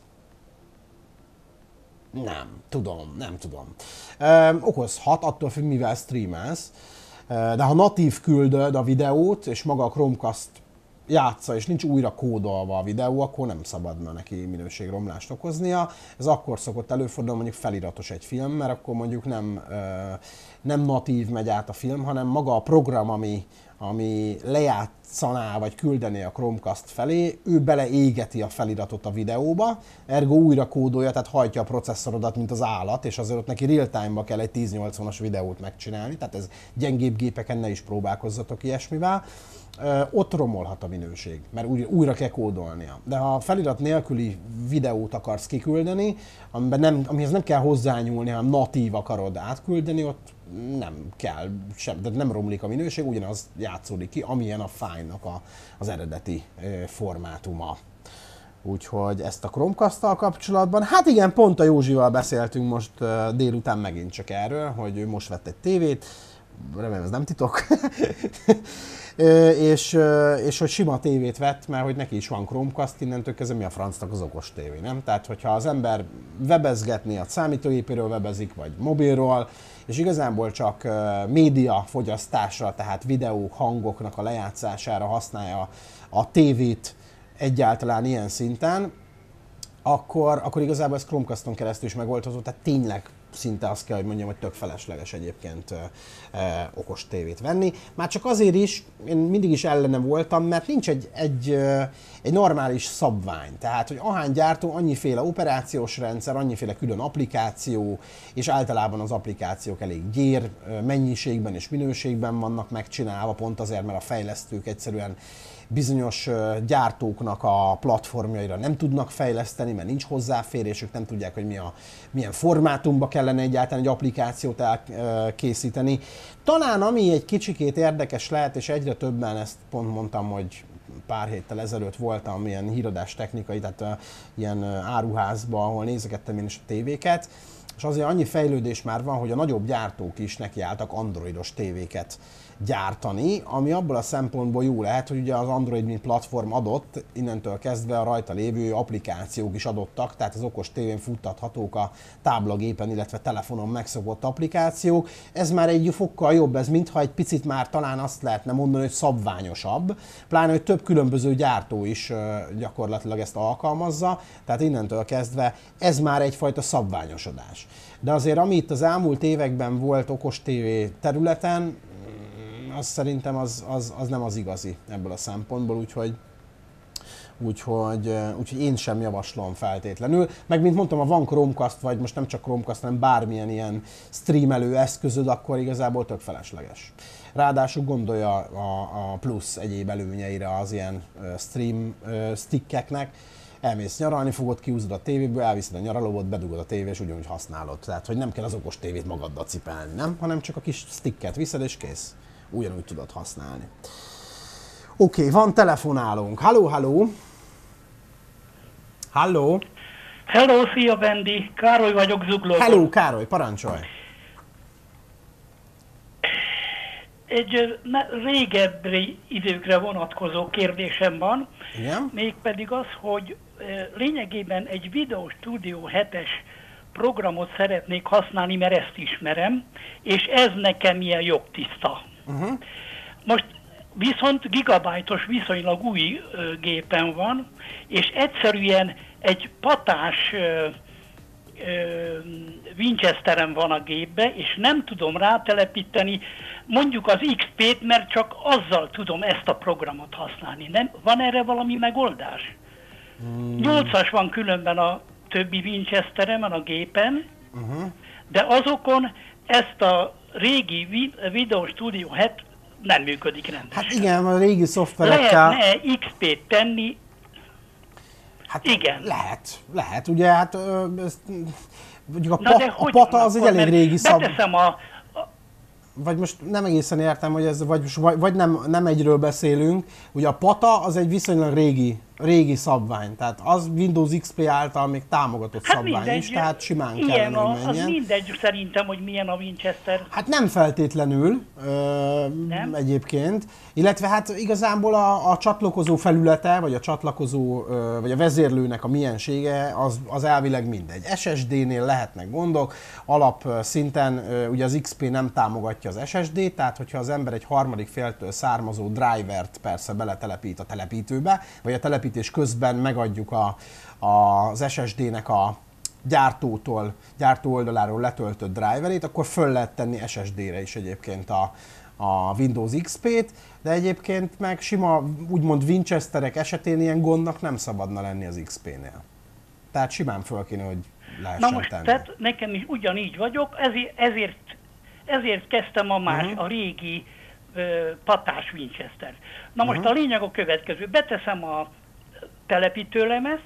Nem, tudom, nem tudom. Ö, okozhat, attól függ, mivel streamelsz, de ha natív küldöd a videót, és maga a Chromecast játsza, és nincs újra kódolva a videó, akkor nem szabadna neki minőségromlást okoznia. Ez akkor szokott előfordulni, mondjuk feliratos egy film, mert akkor mondjuk nem, nem natív megy át a film, hanem maga a program, ami, ami lejátszaná, vagy küldené a Chromecast felé, ő beleégeti a feliratot a videóba, ergo újra kódolja, tehát hajtja a processzorodat, mint az állat, és azért ott neki real-time-ba kell egy ezernyolcvanas videót megcsinálni, tehát ez gyengébb gépeken ne is próbálkozzatok ilyesmivel. Ö, ott romolhat a minőség, mert újra, újra kell kódolnia. De ha felirat nélküli videót akarsz kiküldeni, amiben nem, amihez nem kell hozzányúlni, hanem natív akarod átküldeni, ott nem kell sem, de nem romlik a minőség, ugyanaz játszódik ki, amilyen a fájlnak a, az eredeti ö, formátuma. Úgyhogy ezt a Chromecast-tal kapcsolatban, hát igen, pont a Józsival beszéltünk most ö, délután megint csak erről, hogy ő most vett egy tévét, remélem ez nem titok, és, és hogy sima tévét vett, mert hogy neki is van Chromecast, innentől kezdve mi a francnak az okos tévé, nem? Tehát, hogyha az ember webezgetni a számítógépéről webezik, vagy mobilról, és igazából csak média fogyasztásra, tehát videók, hangoknak a lejátszására használja a tévét egyáltalán ilyen szinten, akkor, akkor igazából ez Chromecaston keresztül is megoldható, tehát tényleg szinte azt kell, hogy mondjam, hogy tök felesleges egyébként ö, ö, okos tévét venni. Már csak azért is, én mindig is ellene voltam, mert nincs egy, egy, ö, egy normális szabvány. Tehát, hogy ahány gyártó, annyiféle operációs rendszer, annyiféle külön applikáció, és általában az applikációk elég gyér mennyiségben és minőségben vannak megcsinálva, pont azért, mert a fejlesztők egyszerűen bizonyos gyártóknak a platformjaira nem tudnak fejleszteni, mert nincs hozzáférésük, nem tudják, hogy mi a, milyen formátumba kellene egyáltalán egy applikációt elkészíteni. Talán ami egy kicsikét érdekes lehet, és egyre többen, ezt pont mondtam, hogy pár héttel ezelőtt voltam ilyen híradás technikai, tehát uh, ilyen uh, áruházban, ahol nézegettem én is a tévéket, és azért annyi fejlődés már van, hogy a nagyobb gyártók is nekiálltak androidos tévéket gyártani, ami abból a szempontból jó lehet, hogy ugye az Android mint platform adott, innentől kezdve a rajta lévő applikációk is adottak, tehát az okos tévén futtathatók a táblagépen, illetve telefonon megszokott applikációk. Ez már egy fokkal jobb, ez mintha egy picit már talán azt lehetne mondani, hogy szabványosabb, pláne, hogy több különböző gyártó is gyakorlatilag ezt alkalmazza, tehát innentől kezdve ez már egyfajta szabványosodás. De azért, ami itt az elmúlt években volt okos tévé területen, az szerintem az, az, az nem az igazi ebből a szempontból, úgyhogy, úgyhogy, úgyhogy én sem javaslom feltétlenül. Meg mint mondtam, ha van Chromecast, vagy most nem csak Chromecast, hanem bármilyen ilyen streamelő eszközöd, akkor igazából tök felesleges. Ráadásul gondolja a, a plusz egyéb előnyeire az ilyen stream stickeknek. Elmész nyaralni, fogod, kiúzod a tévéből, elviszed a nyaralót, bedugod a tévé, és ugyanúgy használod. Tehát, hogy nem kell az okos tévét magaddal cipelni, nem? Hanem csak a kis sticket viszed, és kész. Ugyanúgy tudod használni. Oké, okay, van telefonálónk. Halló, halló! Halló! Hello, szia Bendi! Károly vagyok Zuglóból. Hello, Károly, parancsolj! Egy régebbi időkre vonatkozó kérdésem van. Igen? Mégpedig az, hogy lényegében egy Video Studio hetes programot szeretnék használni, mert ezt ismerem, és ez nekem ilyen jogtiszta. Uh-huh. Most viszont gigabájtos viszonylag új ö, gépen van, és egyszerűen egy patás ö, ö, Winchesterem van a gépbe, és nem tudom rátelepíteni mondjuk az iksz pét, mert csak azzal tudom ezt a programot használni. Nem? Van erre valami megoldás? Hmm. nyolcas van különben a többi Winchesteremen a gépen, uh-huh. de azokon ezt a régi Video Studio het nem működik rendesen. Hát igen, a régi szoftverekkel... Lehetne iksz pét tenni? Hát igen. Lehet, lehet. Ugye hát ezt, mondjuk a, Na, pa, a pata az egy elég régi szab... Beteszem a... Vagy most nem egészen értem, hogy ez, vagy, vagy nem, nem egyről beszélünk. Ugye a pata az egy viszonylag régi, régi szabvány, tehát az Windows iksz pé által még támogatott hát szabvány mindegy, is, tehát simán kellene, a, hogy menjen. Az mindegy szerintem, hogy milyen a Winchester. Hát nem feltétlenül ö, nem? egyébként, illetve hát igazából a, a csatlakozó felülete, vagy a csatlakozó, ö, vagy a vezérlőnek a miensége az, az elvileg mindegy. es es dé-nél lehetnek gondok, alapszinten ö, ugye az iksz pé nem támogatja az es es dét, tehát hogyha az ember egy harmadik féltől származó drivert persze beletelepít a telepítőbe, vagy a telepítés közben megadjuk a, a, az es es dé-nek a gyártótól, gyártó oldaláról letöltött driverét, akkor föl lehet tenni es es dé-re is egyébként a, a Windows iksz pét, de egyébként meg sima, úgymond Winchesterek esetén ilyen gondnak nem szabadna lenni az iksz pé-nél. Tehát simán föl kéne, hogy lehessen Na most, tenni. tehát nekem is ugyanígy vagyok, ezért, ezért, ezért kezdtem a más, uh-huh. a régi ö, patás Winchester. Na most uh-huh. a lényeg a következő, beteszem a telepítőlemezt,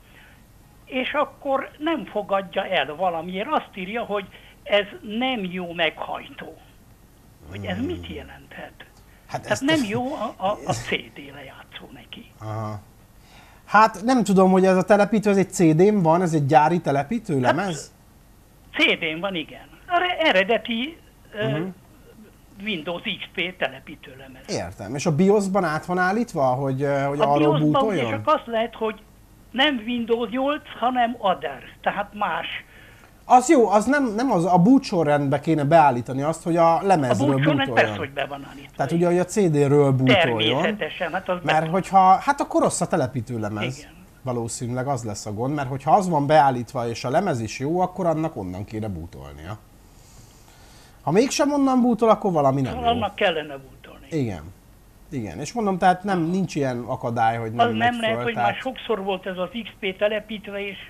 és akkor nem fogadja el valamiért. Azt írja, hogy ez nem jó meghajtó. Hogy ez mit jelenthet? Hát Tehát nem a... jó a, a, a cé dé lejátszó neki. Aha. Hát nem tudom, hogy ez a telepítő, ez egy cé dén van, ez egy gyári telepítő lemez? Hát, cé dén van, igen. Eredeti uh-huh. uh, Windows iksz pé telepítő lemez. Értem. És a BIOS-ban át van állítva, hogy, hogy a arról bootoljon? A csak azt lehet, hogy nem Windows nyolc, hanem Other, tehát más. Az jó, az nem, nem az, a boot sorrendbe kéne beállítani azt, hogy a lemezről bootoljon. A boot sorrend persze, hogy be van állítva. Tehát ugye, hogy a cé dé-ről bootoljon. Természetesen. Hát az mert hogyha, hát akkor rossz a telepítő lemez. Igen. Valószínűleg az lesz a gond, mert hogyha az van beállítva és a lemez is jó, akkor annak onnan kéne bootolnia. Ha mégsem onnan bootol, akkor valami nem szóval jó. Annak kellene bootolni. Igen. Igen, és mondom, tehát nem, nincs ilyen akadály, hogy nem az megy nem lehet, föl, hogy tehát... már sokszor volt ez az iksz pé telepítve, és...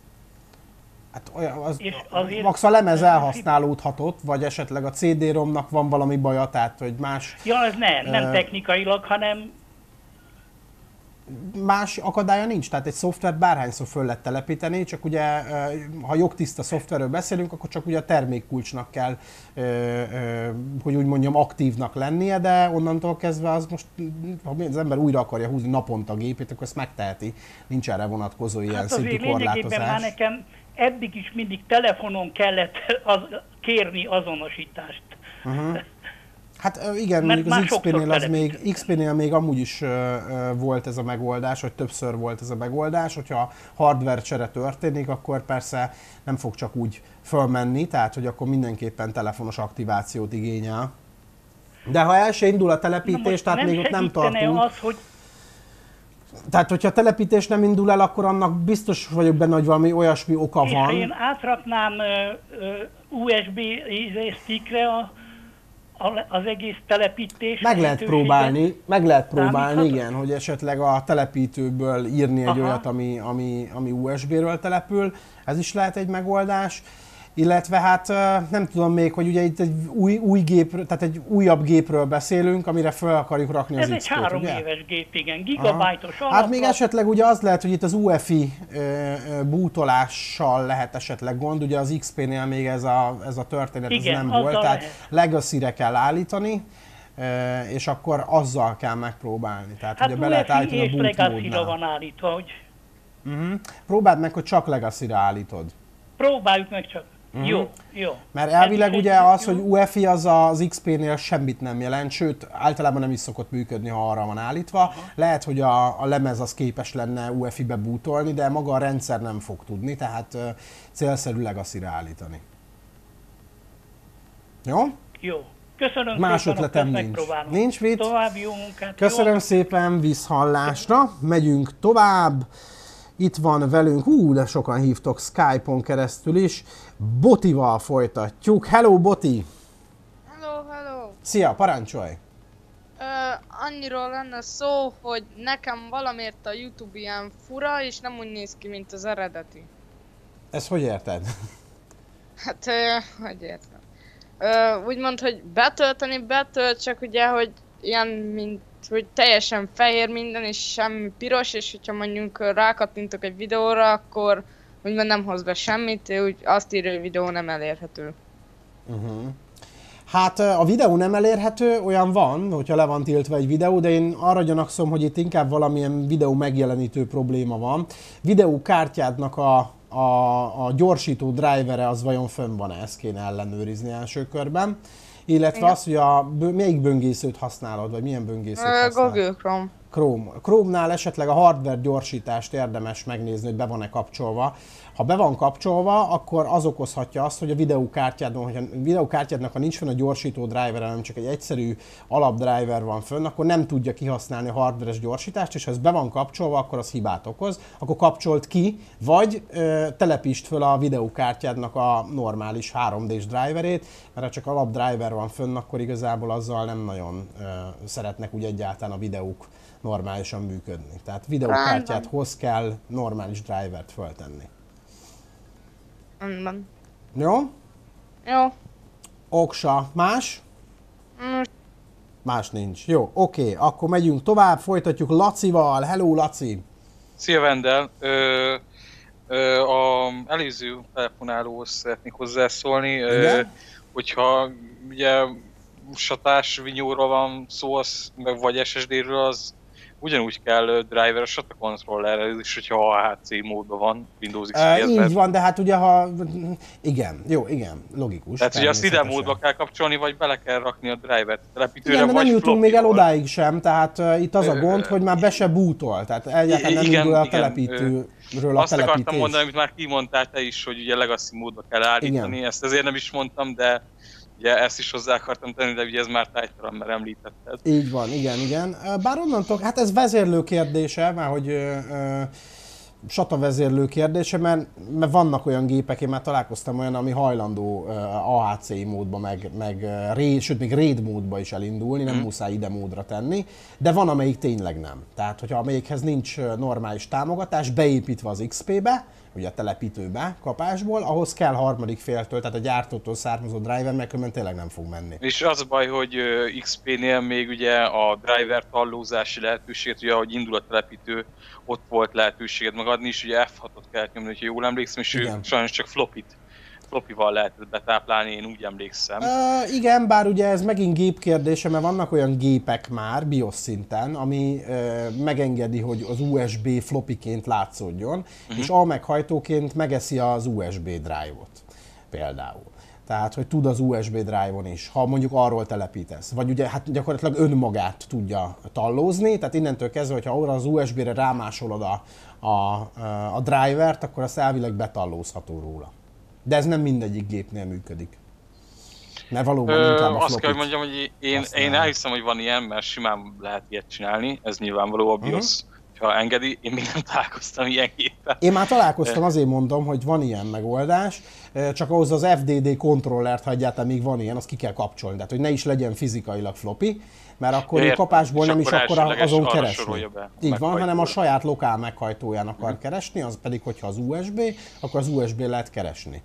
Hát olyan, az, és azért... max a lemez elhasználódhatott, vagy esetleg a cé dé-romnak van valami baja, tehát hogy más... Ja, ez nem, nem uh, technikailag, hanem... Más akadálya nincs, tehát egy szoftvert bárhányszor föl lehet telepíteni, csak ugye, ha jogtiszta szoftverről beszélünk, akkor csak ugye a termékkulcsnak kell, hogy úgy mondjam, aktívnak lennie, de onnantól kezdve az most, ha az ember újra akarja húzni naponta a gépét, akkor ezt megteheti, nincs erre vonatkozó ilyen hát szintű korlátozás. Lényegében már nekem eddig is mindig telefonon kellett az, kérni azonosítást. Uh-huh. Hát igen, Mert mondjuk az már sokszor iksz pé-nél, az még, telepítettük. iksz pé-nél még amúgy is uh, uh, volt ez a megoldás, vagy többször volt ez a megoldás, hogyha hardware csere történik, akkor persze nem fog csak úgy fölmenni, tehát hogy akkor mindenképpen telefonos aktivációt igényel. De ha el se indul a telepítés, tehát nem még ott nem segítene tartunk. az, hogy Tehát, hogyha a telepítés nem indul el, akkor annak biztos vagyok benne, hogy valami olyasmi oka és van. ha én átraknám u es bé stickre a, a, az egész telepítés Meg lehet lehetőséget, próbálni, meg lehet próbálni, Számíthat? igen, hogy esetleg a telepítőből írni egy Aha. olyat, ami, ami, ami u es bé-ről települ. Ez is lehet egy megoldás. Illetve hát nem tudom még, hogy ugye itt egy új, új gép, tehát egy újabb gépről beszélünk, amire fel akarjuk rakni az Ez egy iksz pét, három ugye? éves gép, igen, gigabájtos alaplap. Hát még esetleg ugye az lehet, hogy itt az u e fi i bútolással lehet esetleg gond, ugye az iksz pé-nél még ez a, ez a történet Igen, ez nem azzal volt, tehát lehet. legacy-re kell állítani, ö, és akkor azzal kell megpróbálni. Tehát Hát ugye be lehet u e fi i állítani a és boot legacy-ra módnál. van állítva, hogy Uh-huh. Próbáld meg, hogy csak legacy-re állítod. próbáljuk meg csak. Jó, jó. Mert elvileg Ez is ugye egy az, jó. hogy u e fi i az az iksz pé-nél semmit nem jelent, sőt általában nem is szokott működni, ha arra van állítva. Aha. Lehet, hogy a, a lemez az képes lenne u e fi i-be bootolni, de maga a rendszer nem fog tudni, tehát uh, célszerű legacy-re állítani. Jó? Jó. Köszönöm Más szépen, ötletem akkor nincs. megpróbálom. Nincs mit? További jó munkát. Köszönöm Jó. szépen, viszhallásra. Megyünk tovább. Itt van velünk, hú, de sokan hívtok Skype-on keresztül is. Botival folytatjuk. Hello, Boti! Hello, hello! Szia, parancsolj! Ö, annyiról lenne szó, hogy nekem valamiért a YouTube ilyen fura, és nem úgy néz ki, mint az eredeti. Ezt hogy érted? Hát, ö, hogy értem? Ö, úgymond, hogy betölteni betölt, csak ugye, hogy ilyen, mint, hogy teljesen fehér minden, és semmi piros, és hogyha mondjuk ö, rákattintok egy videóra, akkor úgymond nem hoz be semmit, úgy azt írja, hogy a videó nem elérhető. Uh-huh. Hát a videó nem elérhető, olyan van, hogyha le van tiltva egy videó, de én arra gyanakszom, hogy itt inkább valamilyen videó megjelenítő probléma van. Videókártyádnak a, a, a gyorsító drivere az vajon fönn van-e, ezt kéne ellenőrizni első körben. Illetve Igen. az, hogy a, melyik böngészőt használod, vagy milyen böngészőt Ö, használod? Google Chrome. Chrome. Chrome-nál esetleg a hardware gyorsítást érdemes megnézni, hogy be van-e kapcsolva. Ha be van kapcsolva, akkor az okozhatja azt, hogy a videókártyádon, hogy a videókártyádnak, ha nincs fönn a gyorsító driver, hanem csak egy egyszerű alapdriver van fönn, akkor nem tudja kihasználni a hardveres gyorsítást, és ha ez be van kapcsolva, akkor az hibát okoz. Akkor kapcsolt ki, vagy ö, telepítsd föl a videókártyádnak a normális három dés driverét, mert ha csak alapdriver van fönn, akkor igazából azzal nem nagyon ö, szeretnek úgy egyáltalán a videók normálisan működni. Tehát videókártyát hoz kell normális drivert föltenni. Rendben. Jó? Jó. Oksa. Más? Mm, Más nincs. Jó, oké. Akkor megyünk tovább, folytatjuk Lacival. Hello, Laci! Szia Vendel! Ö, ö, a előző telefonálóhoz szeretnék hozzászólni. Ö, Igen? hogyha ugye satás vinyóról van szó, az, meg vagy es es dé-ről, az ugyanúgy kell ö, driver a SATA controllerrel is, hogyha a há cé módban van, Windows iksz E, pé-hez. így mert- van, de hát ugye ha... Igen, jó, igen, logikus. Tehát ugye azt ide természetesen. módba kell kapcsolni, vagy bele kell rakni a drivert telepítőre, Igen, de nem vagy jutunk még el floppyról. odáig sem, tehát uh, itt az a Ö, gond, hogy már be se bootol, tehát egyáltalán nem igen, indul el a igen, telepítőről a Azt akartam telepítés. mondani, amit már kimondtál te is, hogy ugye legacy módba kell állítani, Igen. ezt ezért nem is mondtam, de ugye ezt is hozzá akartam tenni, de ugye ez már tájtalan, mert említetted. Így van, igen, igen. Bár onnantól, hát ez vezérlő kérdése, már hogy ö, ö, SATA vezérlő kérdése, mert, mert vannak olyan gépek, én már találkoztam olyan, ami hajlandó ö, á há cé módba, meg, meg ö, RAID, sőt még RAID módba is elindulni, nem Mhm. muszáj ide módra tenni, de van amelyik tényleg nem. Tehát, hogyha amelyikhez nincs ö, normális támogatás, beépítve az iksz pé-be, ugye a telepítőbe kapásból, ahhoz kell harmadik féltől, tehát a gyártótól származó driver, mert különben tényleg nem fog menni. És az a baj, hogy ö, iksz pé-nél még ugye a driver tallózási lehetőséget, ugye ahogy indul a telepítő, ott volt lehetőséged megadni, és ugye ef hatot kellett nyomni, hogyha jól emlékszem, és ő Igen. sajnos csak flopit, flopival lehetett betáplálni, én úgy emlékszem. Uh, igen, bár ugye ez megint gép kérdése, mert vannak olyan gépek már BIOS szinten, ami uh, megengedi, hogy az u es bé flopiként látszódjon, uh-huh. és A meghajtóként megeszi az u es bé drive-ot például. Tehát, hogy tud az u es bé drive-on is, ha mondjuk arról telepítesz. Vagy ugye hát gyakorlatilag önmagát tudja tallózni, tehát innentől kezdve, hogyha arra az u es bé-re rámásolod a, a, a drivert, akkor azt elvileg betallózható róla. De ez nem mindegyik gépnél működik. Mert valóban Ö, inkább a azt flopit kell, hogy mondjam, hogy én, én elhiszem, hogy van ilyen, mert simán lehet ilyet csinálni, ez nyilvánvaló a BIOS, uh-huh. ha engedi, én még nem találkoztam ilyen géppel. Én már találkoztam, azért mondom, hogy van ilyen megoldás, csak ahhoz az ef dé dé kontrollert, ha egyáltalán még van ilyen, azt ki kell kapcsolni, tehát hogy ne is legyen fizikailag floppy, mert akkor ja, kapásból nem is akkor azon keresni. Így van, hanem a saját lokál meghajtóján akar uh-huh. keresni, az pedig, hogyha az u es bé, akkor az u es bé lehet keresni.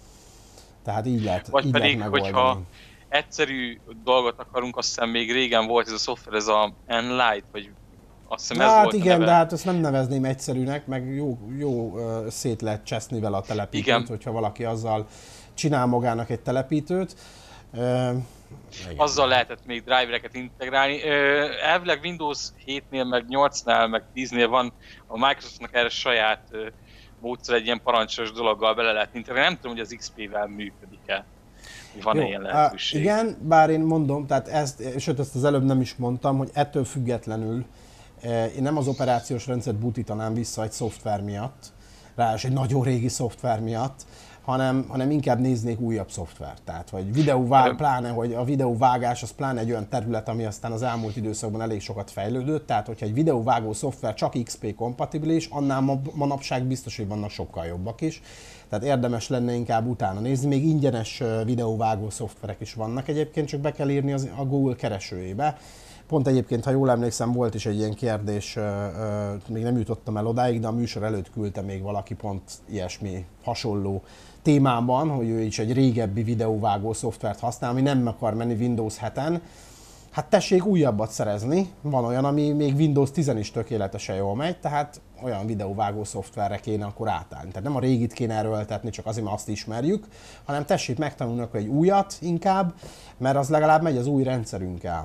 Tehát így lehet, vagy így pedig, lehet megoldani. Hogyha egyszerű dolgot akarunk, azt hiszem még régen volt ez a szoftver, ez a Enlight, vagy azt hiszem ez hát volt igen, a neve. de hát ezt nem nevezném egyszerűnek, meg jó, jó uh, szét lehet cseszni vele a telepítőt, igen. hogyha valaki azzal csinál magának egy telepítőt. Uh, azzal lehetett még drivereket integrálni. Uh, elvileg Windows hétnél, meg nyolcnál, meg tíznél van a Microsoftnak erre saját uh, módszer, egy ilyen parancsos dologgal bele lehet integrálni. Nem tudom, hogy az iksz pé-vel működik-e. Van-e ilyen lehetőség? Uh, igen, bár én mondom, tehát ezt, sőt ezt az előbb nem is mondtam, hogy ettől függetlenül uh, én nem az operációs rendszert bootítanám vissza egy szoftver miatt, ráadásul egy nagyon régi szoftver miatt, hanem, hanem inkább néznék újabb szoftvert. Tehát, hogy videóvág, pláne, hogy a videóvágás az pláne egy olyan terület, ami aztán az elmúlt időszakban elég sokat fejlődött, tehát hogyha egy videóvágó szoftver csak iksz pé kompatibilis, annál ma, manapság biztos, hogy vannak sokkal jobbak is. Tehát érdemes lenne inkább utána nézni, még ingyenes videóvágó szoftverek is vannak egyébként, csak be kell írni az, a Google keresőjébe. Pont egyébként, ha jól emlékszem, volt is egy ilyen kérdés, még nem jutottam el odáig, de a műsor előtt küldte még valaki pont ilyesmi hasonló témában, hogy ő is egy régebbi videóvágó szoftvert használ, ami nem akar menni Windows heten. Hát tessék újabbat szerezni, van olyan, ami még Windows tízen is tökéletesen jól megy, tehát olyan videóvágó szoftverre kéne akkor átállni. Tehát nem a régit kéne erőltetni, csak azért, mert azt ismerjük, hanem tessék megtanulni akkor egy újat inkább, mert az legalább megy az új rendszerünkkel.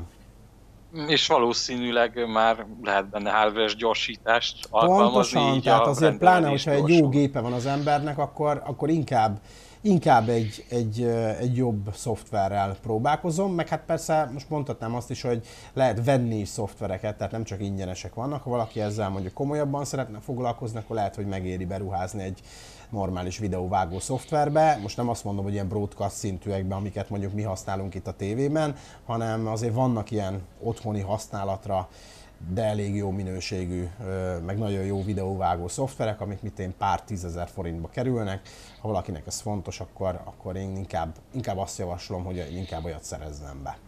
És valószínűleg már lehet benne hardware-es gyorsítást alkalmazni. Pontosan, így tehát a azért pláne, hogyha egy jó gyorsul. gépe van az embernek, akkor, akkor inkább, inkább egy, egy, egy jobb szoftverrel próbálkozom, meg hát persze most mondhatnám azt is, hogy lehet venni is szoftvereket, tehát nem csak ingyenesek vannak, ha valaki ezzel mondjuk komolyabban szeretne foglalkozni, akkor lehet, hogy megéri beruházni egy normális videóvágó szoftverbe. Most nem azt mondom, hogy ilyen broadcast szintűekbe, amiket mondjuk mi használunk itt a tévében, hanem azért vannak ilyen otthoni használatra, de elég jó minőségű, meg nagyon jó videóvágó szoftverek, amik mit én pár tízezer forintba kerülnek. Ha valakinek ez fontos, akkor, akkor én inkább, inkább azt javaslom, hogy inkább olyat szerezzen be.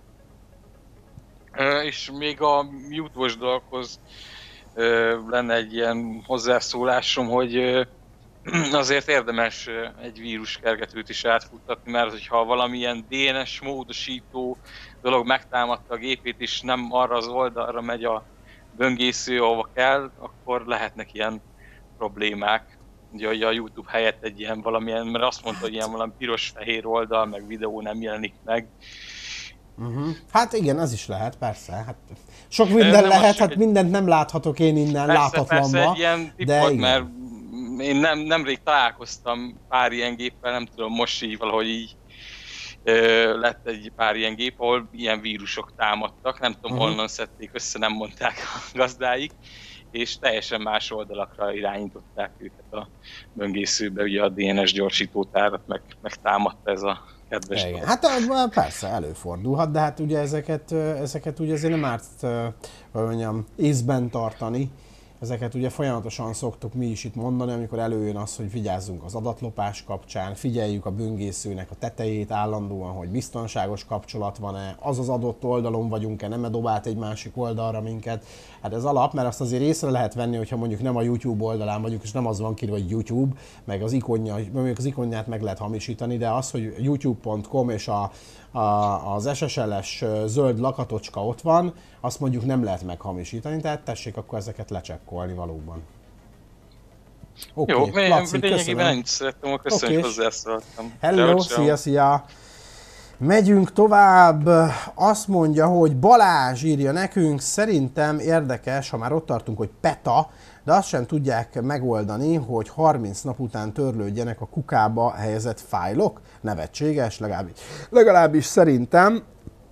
És még a YouTube-os dolgokhoz lenne egy ilyen hozzászólásom, hogy azért érdemes egy víruskergetőt is átfuttatni, mert hogyha valamilyen dé en es módosító dolog megtámadta a gépét, és nem arra az oldalra megy a böngésző, ahova kell, akkor lehetnek ilyen problémák. Ugye, hogy a YouTube helyett egy ilyen valamilyen, mert azt mondta, hogy ilyen valami piros-fehér oldal, meg videó nem jelenik meg. Uh-huh. Hát igen, ez is lehet, persze. Hát sok minden lehet, hát egy... mindent nem láthatok én innen persze, látatlanba. Persze, egy ilyen tipp de volt, igen. Mert én nem, nemrég találkoztam pár ilyen géppel, nem tudom, most így valahogy így ö, lett egy pár ilyen gép, ahol ilyen vírusok támadtak, nem tudom, uh-huh. honnan szedték össze, nem mondták a gazdáik, és teljesen más oldalakra irányították őket a böngészőbe, ugye a dé en es gyorsítótárat meg, meg támadta ez a kedves dolog. Hát persze előfordulhat, de hát ugye ezeket, ezeket ugye azért nem árt, hogy mondjam, észben tartani. Ezeket ugye folyamatosan szoktuk mi is itt mondani, amikor előjön az, hogy vigyázzunk az adatlopás kapcsán, figyeljük a böngészőnek a tetejét állandóan, hogy biztonságos kapcsolat van-e, az az adott oldalon vagyunk-e, nem-e dobált egy másik oldalra minket. Hát ez alap, mert azt azért észre lehet venni, hogyha mondjuk nem a YouTube oldalán vagyunk, és nem az van kírva, hogy YouTube, meg az ikonja, mondjuk az ikonját meg lehet hamisítani, de az, hogy youtube pont com és a A, az es es el-es zöld lakatocska ott van, azt mondjuk nem lehet meghamisítani, tehát tessék akkor ezeket lecsekkolni valóban. Okay, jó, Laci, lényegében ennyit szerettem, köszönöm, okay. hogy hozzászóltam. Hello, ciao, szia, szia! Megyünk tovább, azt mondja, hogy Balázs írja nekünk, szerintem érdekes, ha már ott tartunk, hogy PETA, de azt sem tudják megoldani, hogy harminc nap után törlődjenek a kukába helyezett fájlok. Nevetséges, legalábbis, legalábbis szerintem.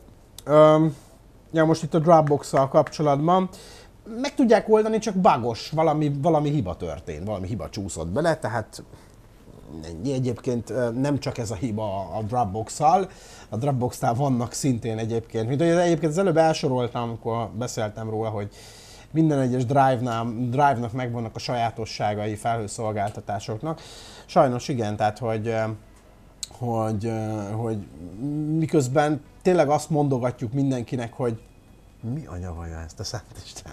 Üm, ja, most itt a Dropbox-szal kapcsolatban meg tudják oldani, csak bugos, valami, valami hiba történt, valami hiba csúszott bele, tehát egyébként nem csak ez a hiba a Dropbox-szal, a Dropbox-nál vannak szintén egyébként, mint hogy egyébként az előbb elsoroltam, amikor beszéltem róla, hogy minden egyes Drive-nál, Drive-nak megvannak a sajátosságai felhőszolgáltatásoknak. Sajnos igen, tehát hogy, hogy, hogy miközben tényleg azt mondogatjuk mindenkinek, hogy mi anyavaja ezt a Szentisten?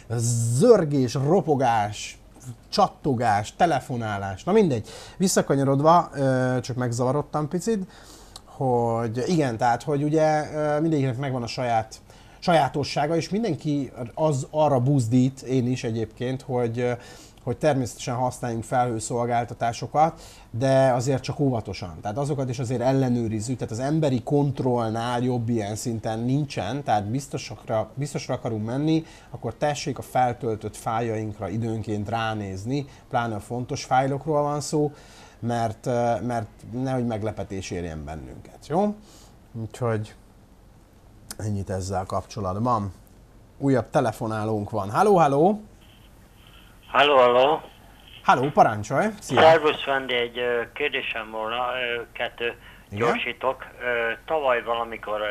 Zörgés, ropogás, csattogás, telefonálás, na mindegy. Visszakanyarodva, csak megzavarodtam picit, hogy igen, tehát, hogy ugye mindenkinek megvan a saját sajátossága, és mindenki az arra buzdít, én is egyébként, hogy, hogy természetesen használjunk felhőszolgáltatásokat, de azért csak óvatosan. Tehát azokat is azért ellenőrizzük, tehát az emberi kontrollnál jobb ilyen szinten nincsen, tehát biztosra, biztosra akarunk menni, akkor tessék a feltöltött fájljainkra időnként ránézni, pláne a fontos fájlokról van szó, mert, mert nehogy meglepetés érjen bennünket, jó? Úgyhogy ennyit ezzel kapcsolatban. Újabb telefonálónk van. Halló, halló! Halló, halló! Halló, parancsolj! Szia! Szervusz, Fendi, egy ö, kérdésem volna, ö, kettő, Igen? gyorsítok. Ö, tavaly valamikor ö,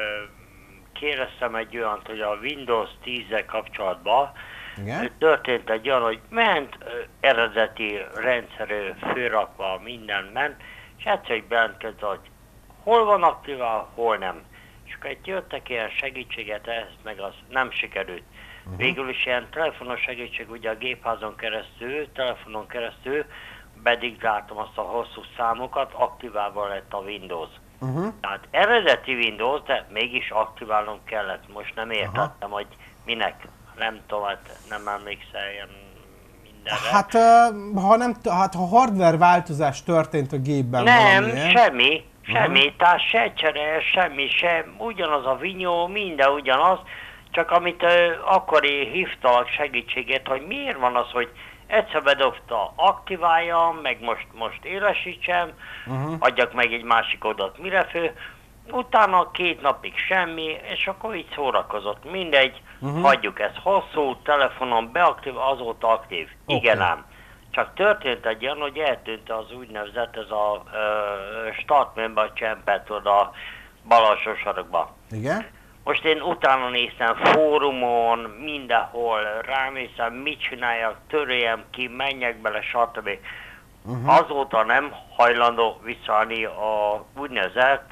kérdeztem egy olyant, hogy a Windows tízzel kapcsolatban Igen? ö, történt egy olyan, hogy ment ö, eredeti rendszer főrakva, minden ment, és egyszer bejelentkezett, hogy hol van aktivál, hol nem. És akkor itt jöttek ilyen segítséget, ez meg az nem sikerült. Uh-huh. Végül is ilyen telefonos segítség, ugye a gépházon keresztül, telefonon keresztül bediktáltam azt a hosszú számokat, aktiválva lett a Windows. Uh-huh. Tehát eredeti Windows, de mégis aktiválnom kellett. Most nem értettem, uh-huh. hogy minek. Nem tudom, hát nem emlékszel ilyen mindenre. Hát ha, nem, hát, ha hardware változás történt a gépben nem, valamilyen... semmi. Semmi, uh-huh. tehát se csere, semmi, se, ugyanaz a vinyó, minden ugyanaz, csak amit uh, akkor én hívtalak segítséget, hogy miért van az, hogy egyszer bedobta, aktiváljam, meg most, most élesítsem, uh-huh. adjak meg egy másik odat, mire fő, utána két napig semmi, és akkor így szórakozott, mindegy, uh-huh. hagyjuk ezt, hosszú telefonon beaktív, azóta aktív, okay. Igen ám. Csak történt egy olyan, hogy eltűnt az úgynevezett ez a uh, startmenbe csempet oda bal alsó sarokba. Igen? Most én utána néztem fórumon, mindenhol ránéztem, mit csináljak, töröljem ki, menjek bele, stb. Uh-huh. Azóta nem hajlandó visszaállni a úgynevezett,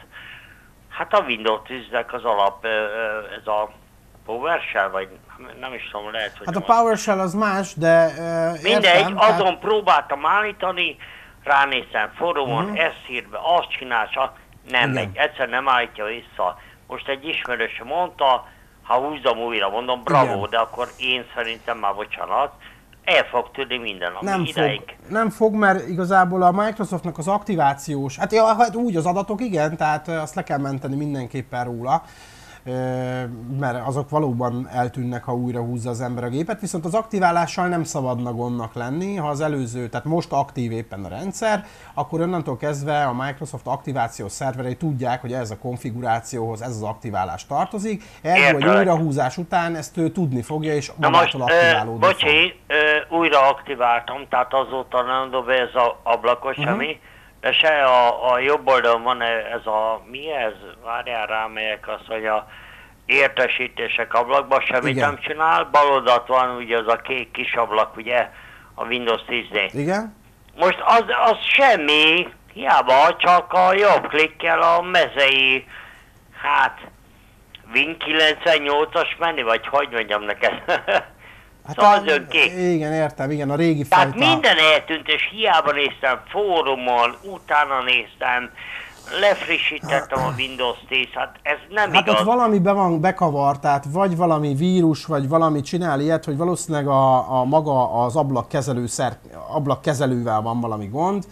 hát a Windows tíznek az alap, uh, ez a PowerShell, vagy nem is tudom, lehet, hogy... Hát a PowerShell az más, de uh, mindegy, értem, azon tehát... próbáltam állítani, ránéztem fórumon, uh-huh. ezt hírbe, azt csinálsa, nem igen. megy, egyszer nem állítja vissza. Most egy ismerős mondta, ha húzom újra, mondom, bravo, igen. de akkor én szerintem már bocsánat, el fog tudni minden, ami nem ideig. Fog, nem fog, mert igazából a Microsoftnak az aktivációs, hát, ja, hát úgy az adatok, igen, tehát azt le kell menteni mindenképpen róla, mert azok valóban eltűnnek, ha újra húzza az ember a gépet, viszont az aktiválással nem szabadna gondnak lenni, ha az előző, tehát most aktív éppen a rendszer, akkor onnantól kezdve a Microsoft aktivációs szerverei tudják, hogy ez a konfigurációhoz ez az aktiválás tartozik, erről egy újrahúzás után ezt ő tudni fogja, és magától aktiválódni fog. Bocsi, újra aktiváltam, tehát azóta nem dob ez az ablakot uh-huh. semmi, de se a, a jobb oldalon van ez a, mi ez? Várjál rá, melyek az, hogy a értesítések ablakban semmit igen. nem csinál, bal oldalt van ugye az a kék kis ablak, ugye, a Windows tíznél. Igen. Most az, az semmi, hiába csak a jobb klikkel a mezei, hát, Win kilencvennyolcas menni, vagy hogy mondjam neked? Hát szóval a, az önképp. Igen, értem, igen, a régi Tehát fajta... minden eltűnt, és hiába néztem fórumon, utána néztem, lefrissítettem a Windows tíz, hát ez nem hát igaz. ott valami be van bekavart, tehát vagy valami vírus, vagy valami csinál ilyet, hogy valószínűleg a, a maga az ablakkezelő szer, ablakkezelővel van valami gond,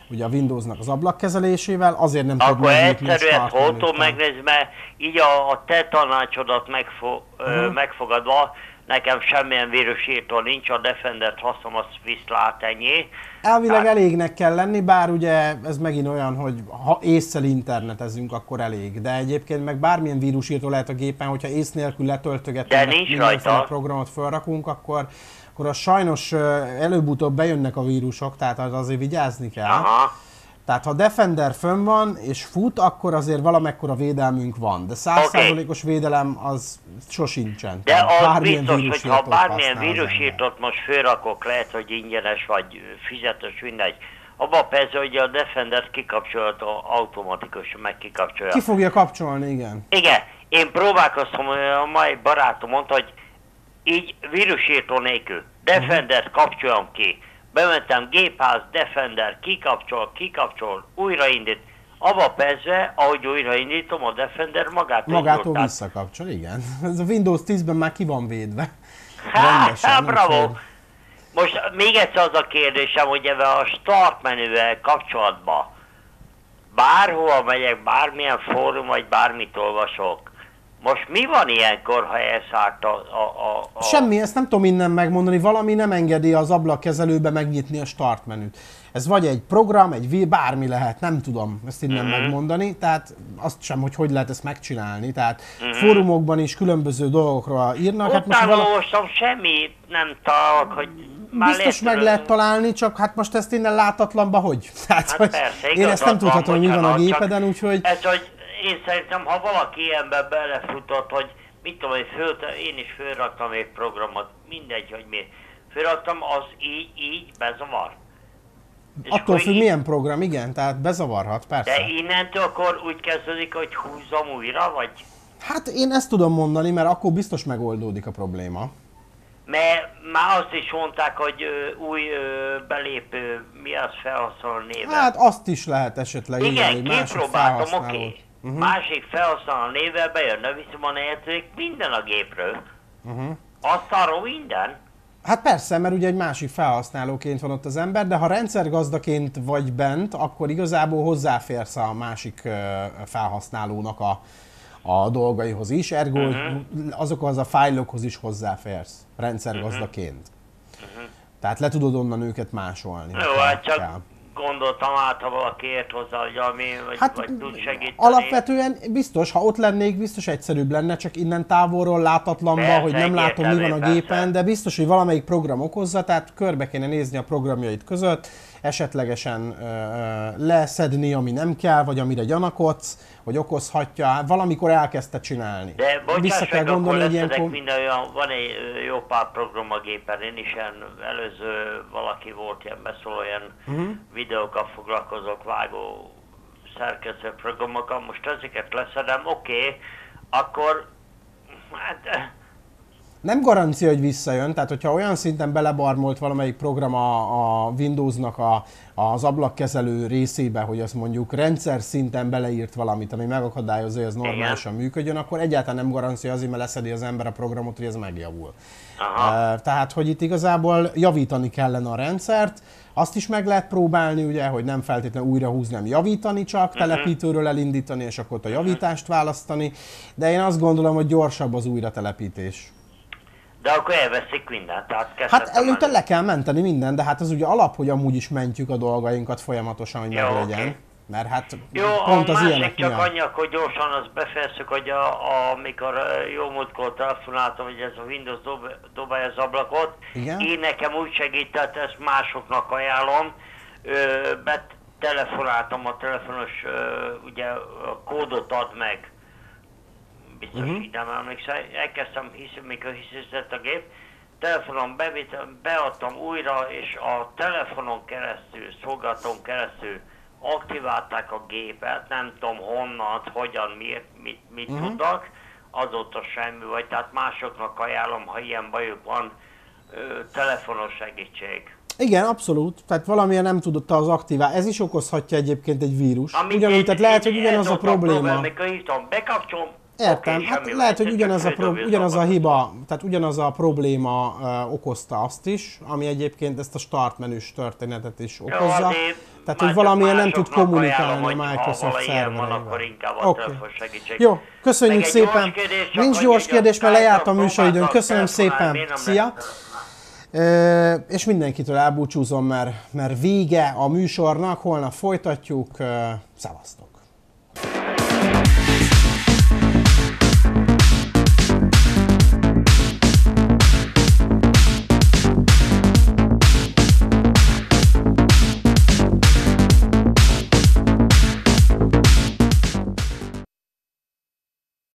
ugye a Windowsnak az ablakkezelésével, azért nem tud Akkor megnyitni a egyszerűen start fotó menüt. megnézni, mert így a, a te tanácsodat megfo, uh-huh. megfogadva, nekem semmilyen vírusírtó nincs, a Defendert használom, azt viszlát ennyi. Elvileg Hát- elégnek kell lenni, bár ugye ez megint olyan, hogy ha ésszel internetezünk, akkor elég. De egyébként meg bármilyen vírusírtó lehet a gépen, hogyha ész nélkül letöltögetünk, De meg nincs mindenféle rajta. programot felrakunk, akkor, akkor az sajnos ö, előbb-utóbb bejönnek a vírusok, tehát az azért vigyázni kell. Aha. Tehát ha Defender fönn van és fut, akkor azért valamekkora védelmünk van. De száz százalékos védelem az sosincsen. De Tehát az bármilyen biztos, hogy ha vírusírtót bármilyen használ az vírusírtót most fölrakok, lehet, hogy ingyenes vagy fizetős, mindegy. Abban persze, hogy a Defendert kikapcsolható, automatikusan meg kikapcsolja. Ki fogja kapcsolni, igen. Igen, én próbálkoztam, a mai barátom mondta, hogy így vírusírtó nélkül, Defendert kapcsoljam ki. Bementem gépház, Defender, kikapcsol, kikapcsol, újraindít. Abba persze, ahogy újraindítom, a Defender magától Magától indult. visszakapcsol, igen. Ez a Windows tízben már ki van védve. Hát, Rendesen, hát, bravo! úgyhogy- Most még egyszer az a kérdésem, hogy ebben a start menüvel kapcsolatban bárhova megyek, bármilyen fórum vagy bármit olvasok, most mi van ilyenkor, ha elszállt a, a, a, a... Semmi, ezt nem tudom innen megmondani, valami nem engedi az ablakkezelőbe megnyitni a start menüt. Ez vagy egy program, egy ví, bármi lehet, nem tudom ezt innen Mhm. megmondani, tehát azt sem, hogy hogy lehet ezt megcsinálni. Tehát fórumokban is különböző dolgokról írnak. Hát most Utána vala... olvastam, semmi nem találok, hogy már Biztos meg lehet találni, csak hát most ezt innen látatlanba hogy? Tehát, Hát hogy persze, én ezt nem igazad tudhatom, hogy mi van a bocsánat, gépeden, csak úgyhogy... Ez, hogy én szerintem, ha valaki ilyenbe belefutott, hogy mit tudom, hogy föl, én is fölraktam egy programot, mindegy, hogy mi. Fölraktam, az így, így bezavar. És Attól akkor függ, így- milyen program, igen, tehát bezavarhat, persze. De innentől akkor úgy kezdődik, hogy húzzam újra, vagy? Hát én ezt tudom mondani, mert akkor biztos megoldódik a probléma. Mert már azt is mondták, hogy ö, új ö, belépő, mi az felhasználó néven. Hát azt is lehet esetleg írni, igen, egy másik kipróbáltam, oké. felhasználót. Okay. Mhm. Uh-huh. Másik felhasználó névvel bejönne, viszont van minden a gépről. Uh-huh. Azt arról minden. Hát persze, mert ugye egy másik felhasználóként van ott az ember, de ha rendszergazdaként vagy bent, akkor igazából hozzáférsz a másik ö, felhasználónak a, a dolgaihoz is, ergo uh-huh. azokhoz a fájlokhoz is hozzáférsz rendszergazdaként. Uh-huh. Tehát le tudod onnan őket másolni. Jó, ha hát csak kell. gondoltam át, ha valaki ért hozzá, hogy ami, vagy, Hát vagy tud segíteni. alapvetően biztos, ha ott lennék, biztos egyszerűbb lenne, csak innen távolról látatlanba, Persze, hogy nem látom, mi van a egyértelmű, gépen, persze. de biztos, hogy valamelyik program okozza, tehát körbe kéne nézni a programjait között, esetlegesen ö, ö, leszedni, ami nem kell, vagy amire gyanakodsz, hogy okozhatja, valamikor elkezdte csinálni. De Vissza bocsáss kell meg, akkor gondolni, hogy leszedek ilyenkor... minden olyan, van egy ö, jó pár program a gépen, én is ilyen előző valaki volt ilyen beszóló, ilyen uh-huh. videókkal foglalkozok, vágó szerkesztő programokkal, most ezeket leszedem, oké, okay, akkor hát Nem garancia, hogy visszajön, tehát hogyha olyan szinten belebarmolt valamelyik program a, a Windowsnak a, az ablakkezelő részébe, hogy azt mondjuk rendszer szinten beleírt valamit, ami megakadályozza, hogy ez normálisan működjön, akkor egyáltalán nem garancia azért, mert leszedi az ember a programot, hogy ez megjavul. aha. Tehát, hogy itt igazából javítani kellene a rendszert, azt is meg lehet próbálni, ugye, hogy nem feltétlenül újra húzni, nem javítani csak, uh-huh. telepítőről elindítani, és akkor ott a javítást választani, de én azt gondolom, hogy gyorsabb az újratelepítés. De akkor elveszik mindent, tehát Hát kezdhetem előtte el. le kell menteni minden, de hát az ugye alap, hogy amúgy is mentjük a dolgainkat folyamatosan, hogy Jó, meglegyen. oké. Mert hát Jó, pont a az másik ilyenek csak miatt. annyi, hogy gyorsan azt befejezzük, hogy a, a, amikor ö, jó múltkor telefonáltam, hogy ez a Windows dob, dobálja az ablakot, Igen? én nekem úgy segített, ezt másoknak ajánlom, ö, betelefonáltam a telefonos, ö, ugye a kódot ad meg, biztos Mhm. uh-huh. így nem emlékszel, elkezdtem hisz, mikor hiszizett a gép, telefonon bevitem, beadtam újra, és a telefonon keresztül, szolgáltatón keresztül aktiválták a gépet, nem tudom honnan, hogyan, miért, mit, mit uh-huh. tudnak, azóta semmi, vagy tehát másoknak ajánlom, ha ilyen bajuk van, ö, telefonos segítség. Igen, abszolút. Tehát valamilyen nem tudott az aktivál. Ez is okozhatja egyébként egy vírus. Amit Ugyanúgy, én- tehát lehet, én- hogy ugyanaz ez a volt probléma. Amikor hívtam, bekapcsolom, Értem, Oké, hát semmi lehet, baj, hogy ugyanaz a, csak pro, földobja ugyanaz a szabadon. hiba, tehát ugyanaz a probléma uh, okozta azt is, ami egyébként ezt a start menüs történetet is okozza. azért Tehát, már hogy valamiért csak nem tud másoknak kommunikálni ajánlom, a hogy Microsoft ha ilyen van, akkor szervereivel. inkább a Oké. telefon segítség. Jó, köszönjük Meg egy szépen. gyors kérdés, csak Nincs hogy gyors így kérdés, mert a lejárt a Skype-on műsoridőn. Köszönöm próbáltak szépen. telefonálni, Szia! miért nem lehet? Ö, és mindenkitől elbúcsúzom, mert, mert vége a műsornak, holnap folytatjuk. Ö, Szevasztok!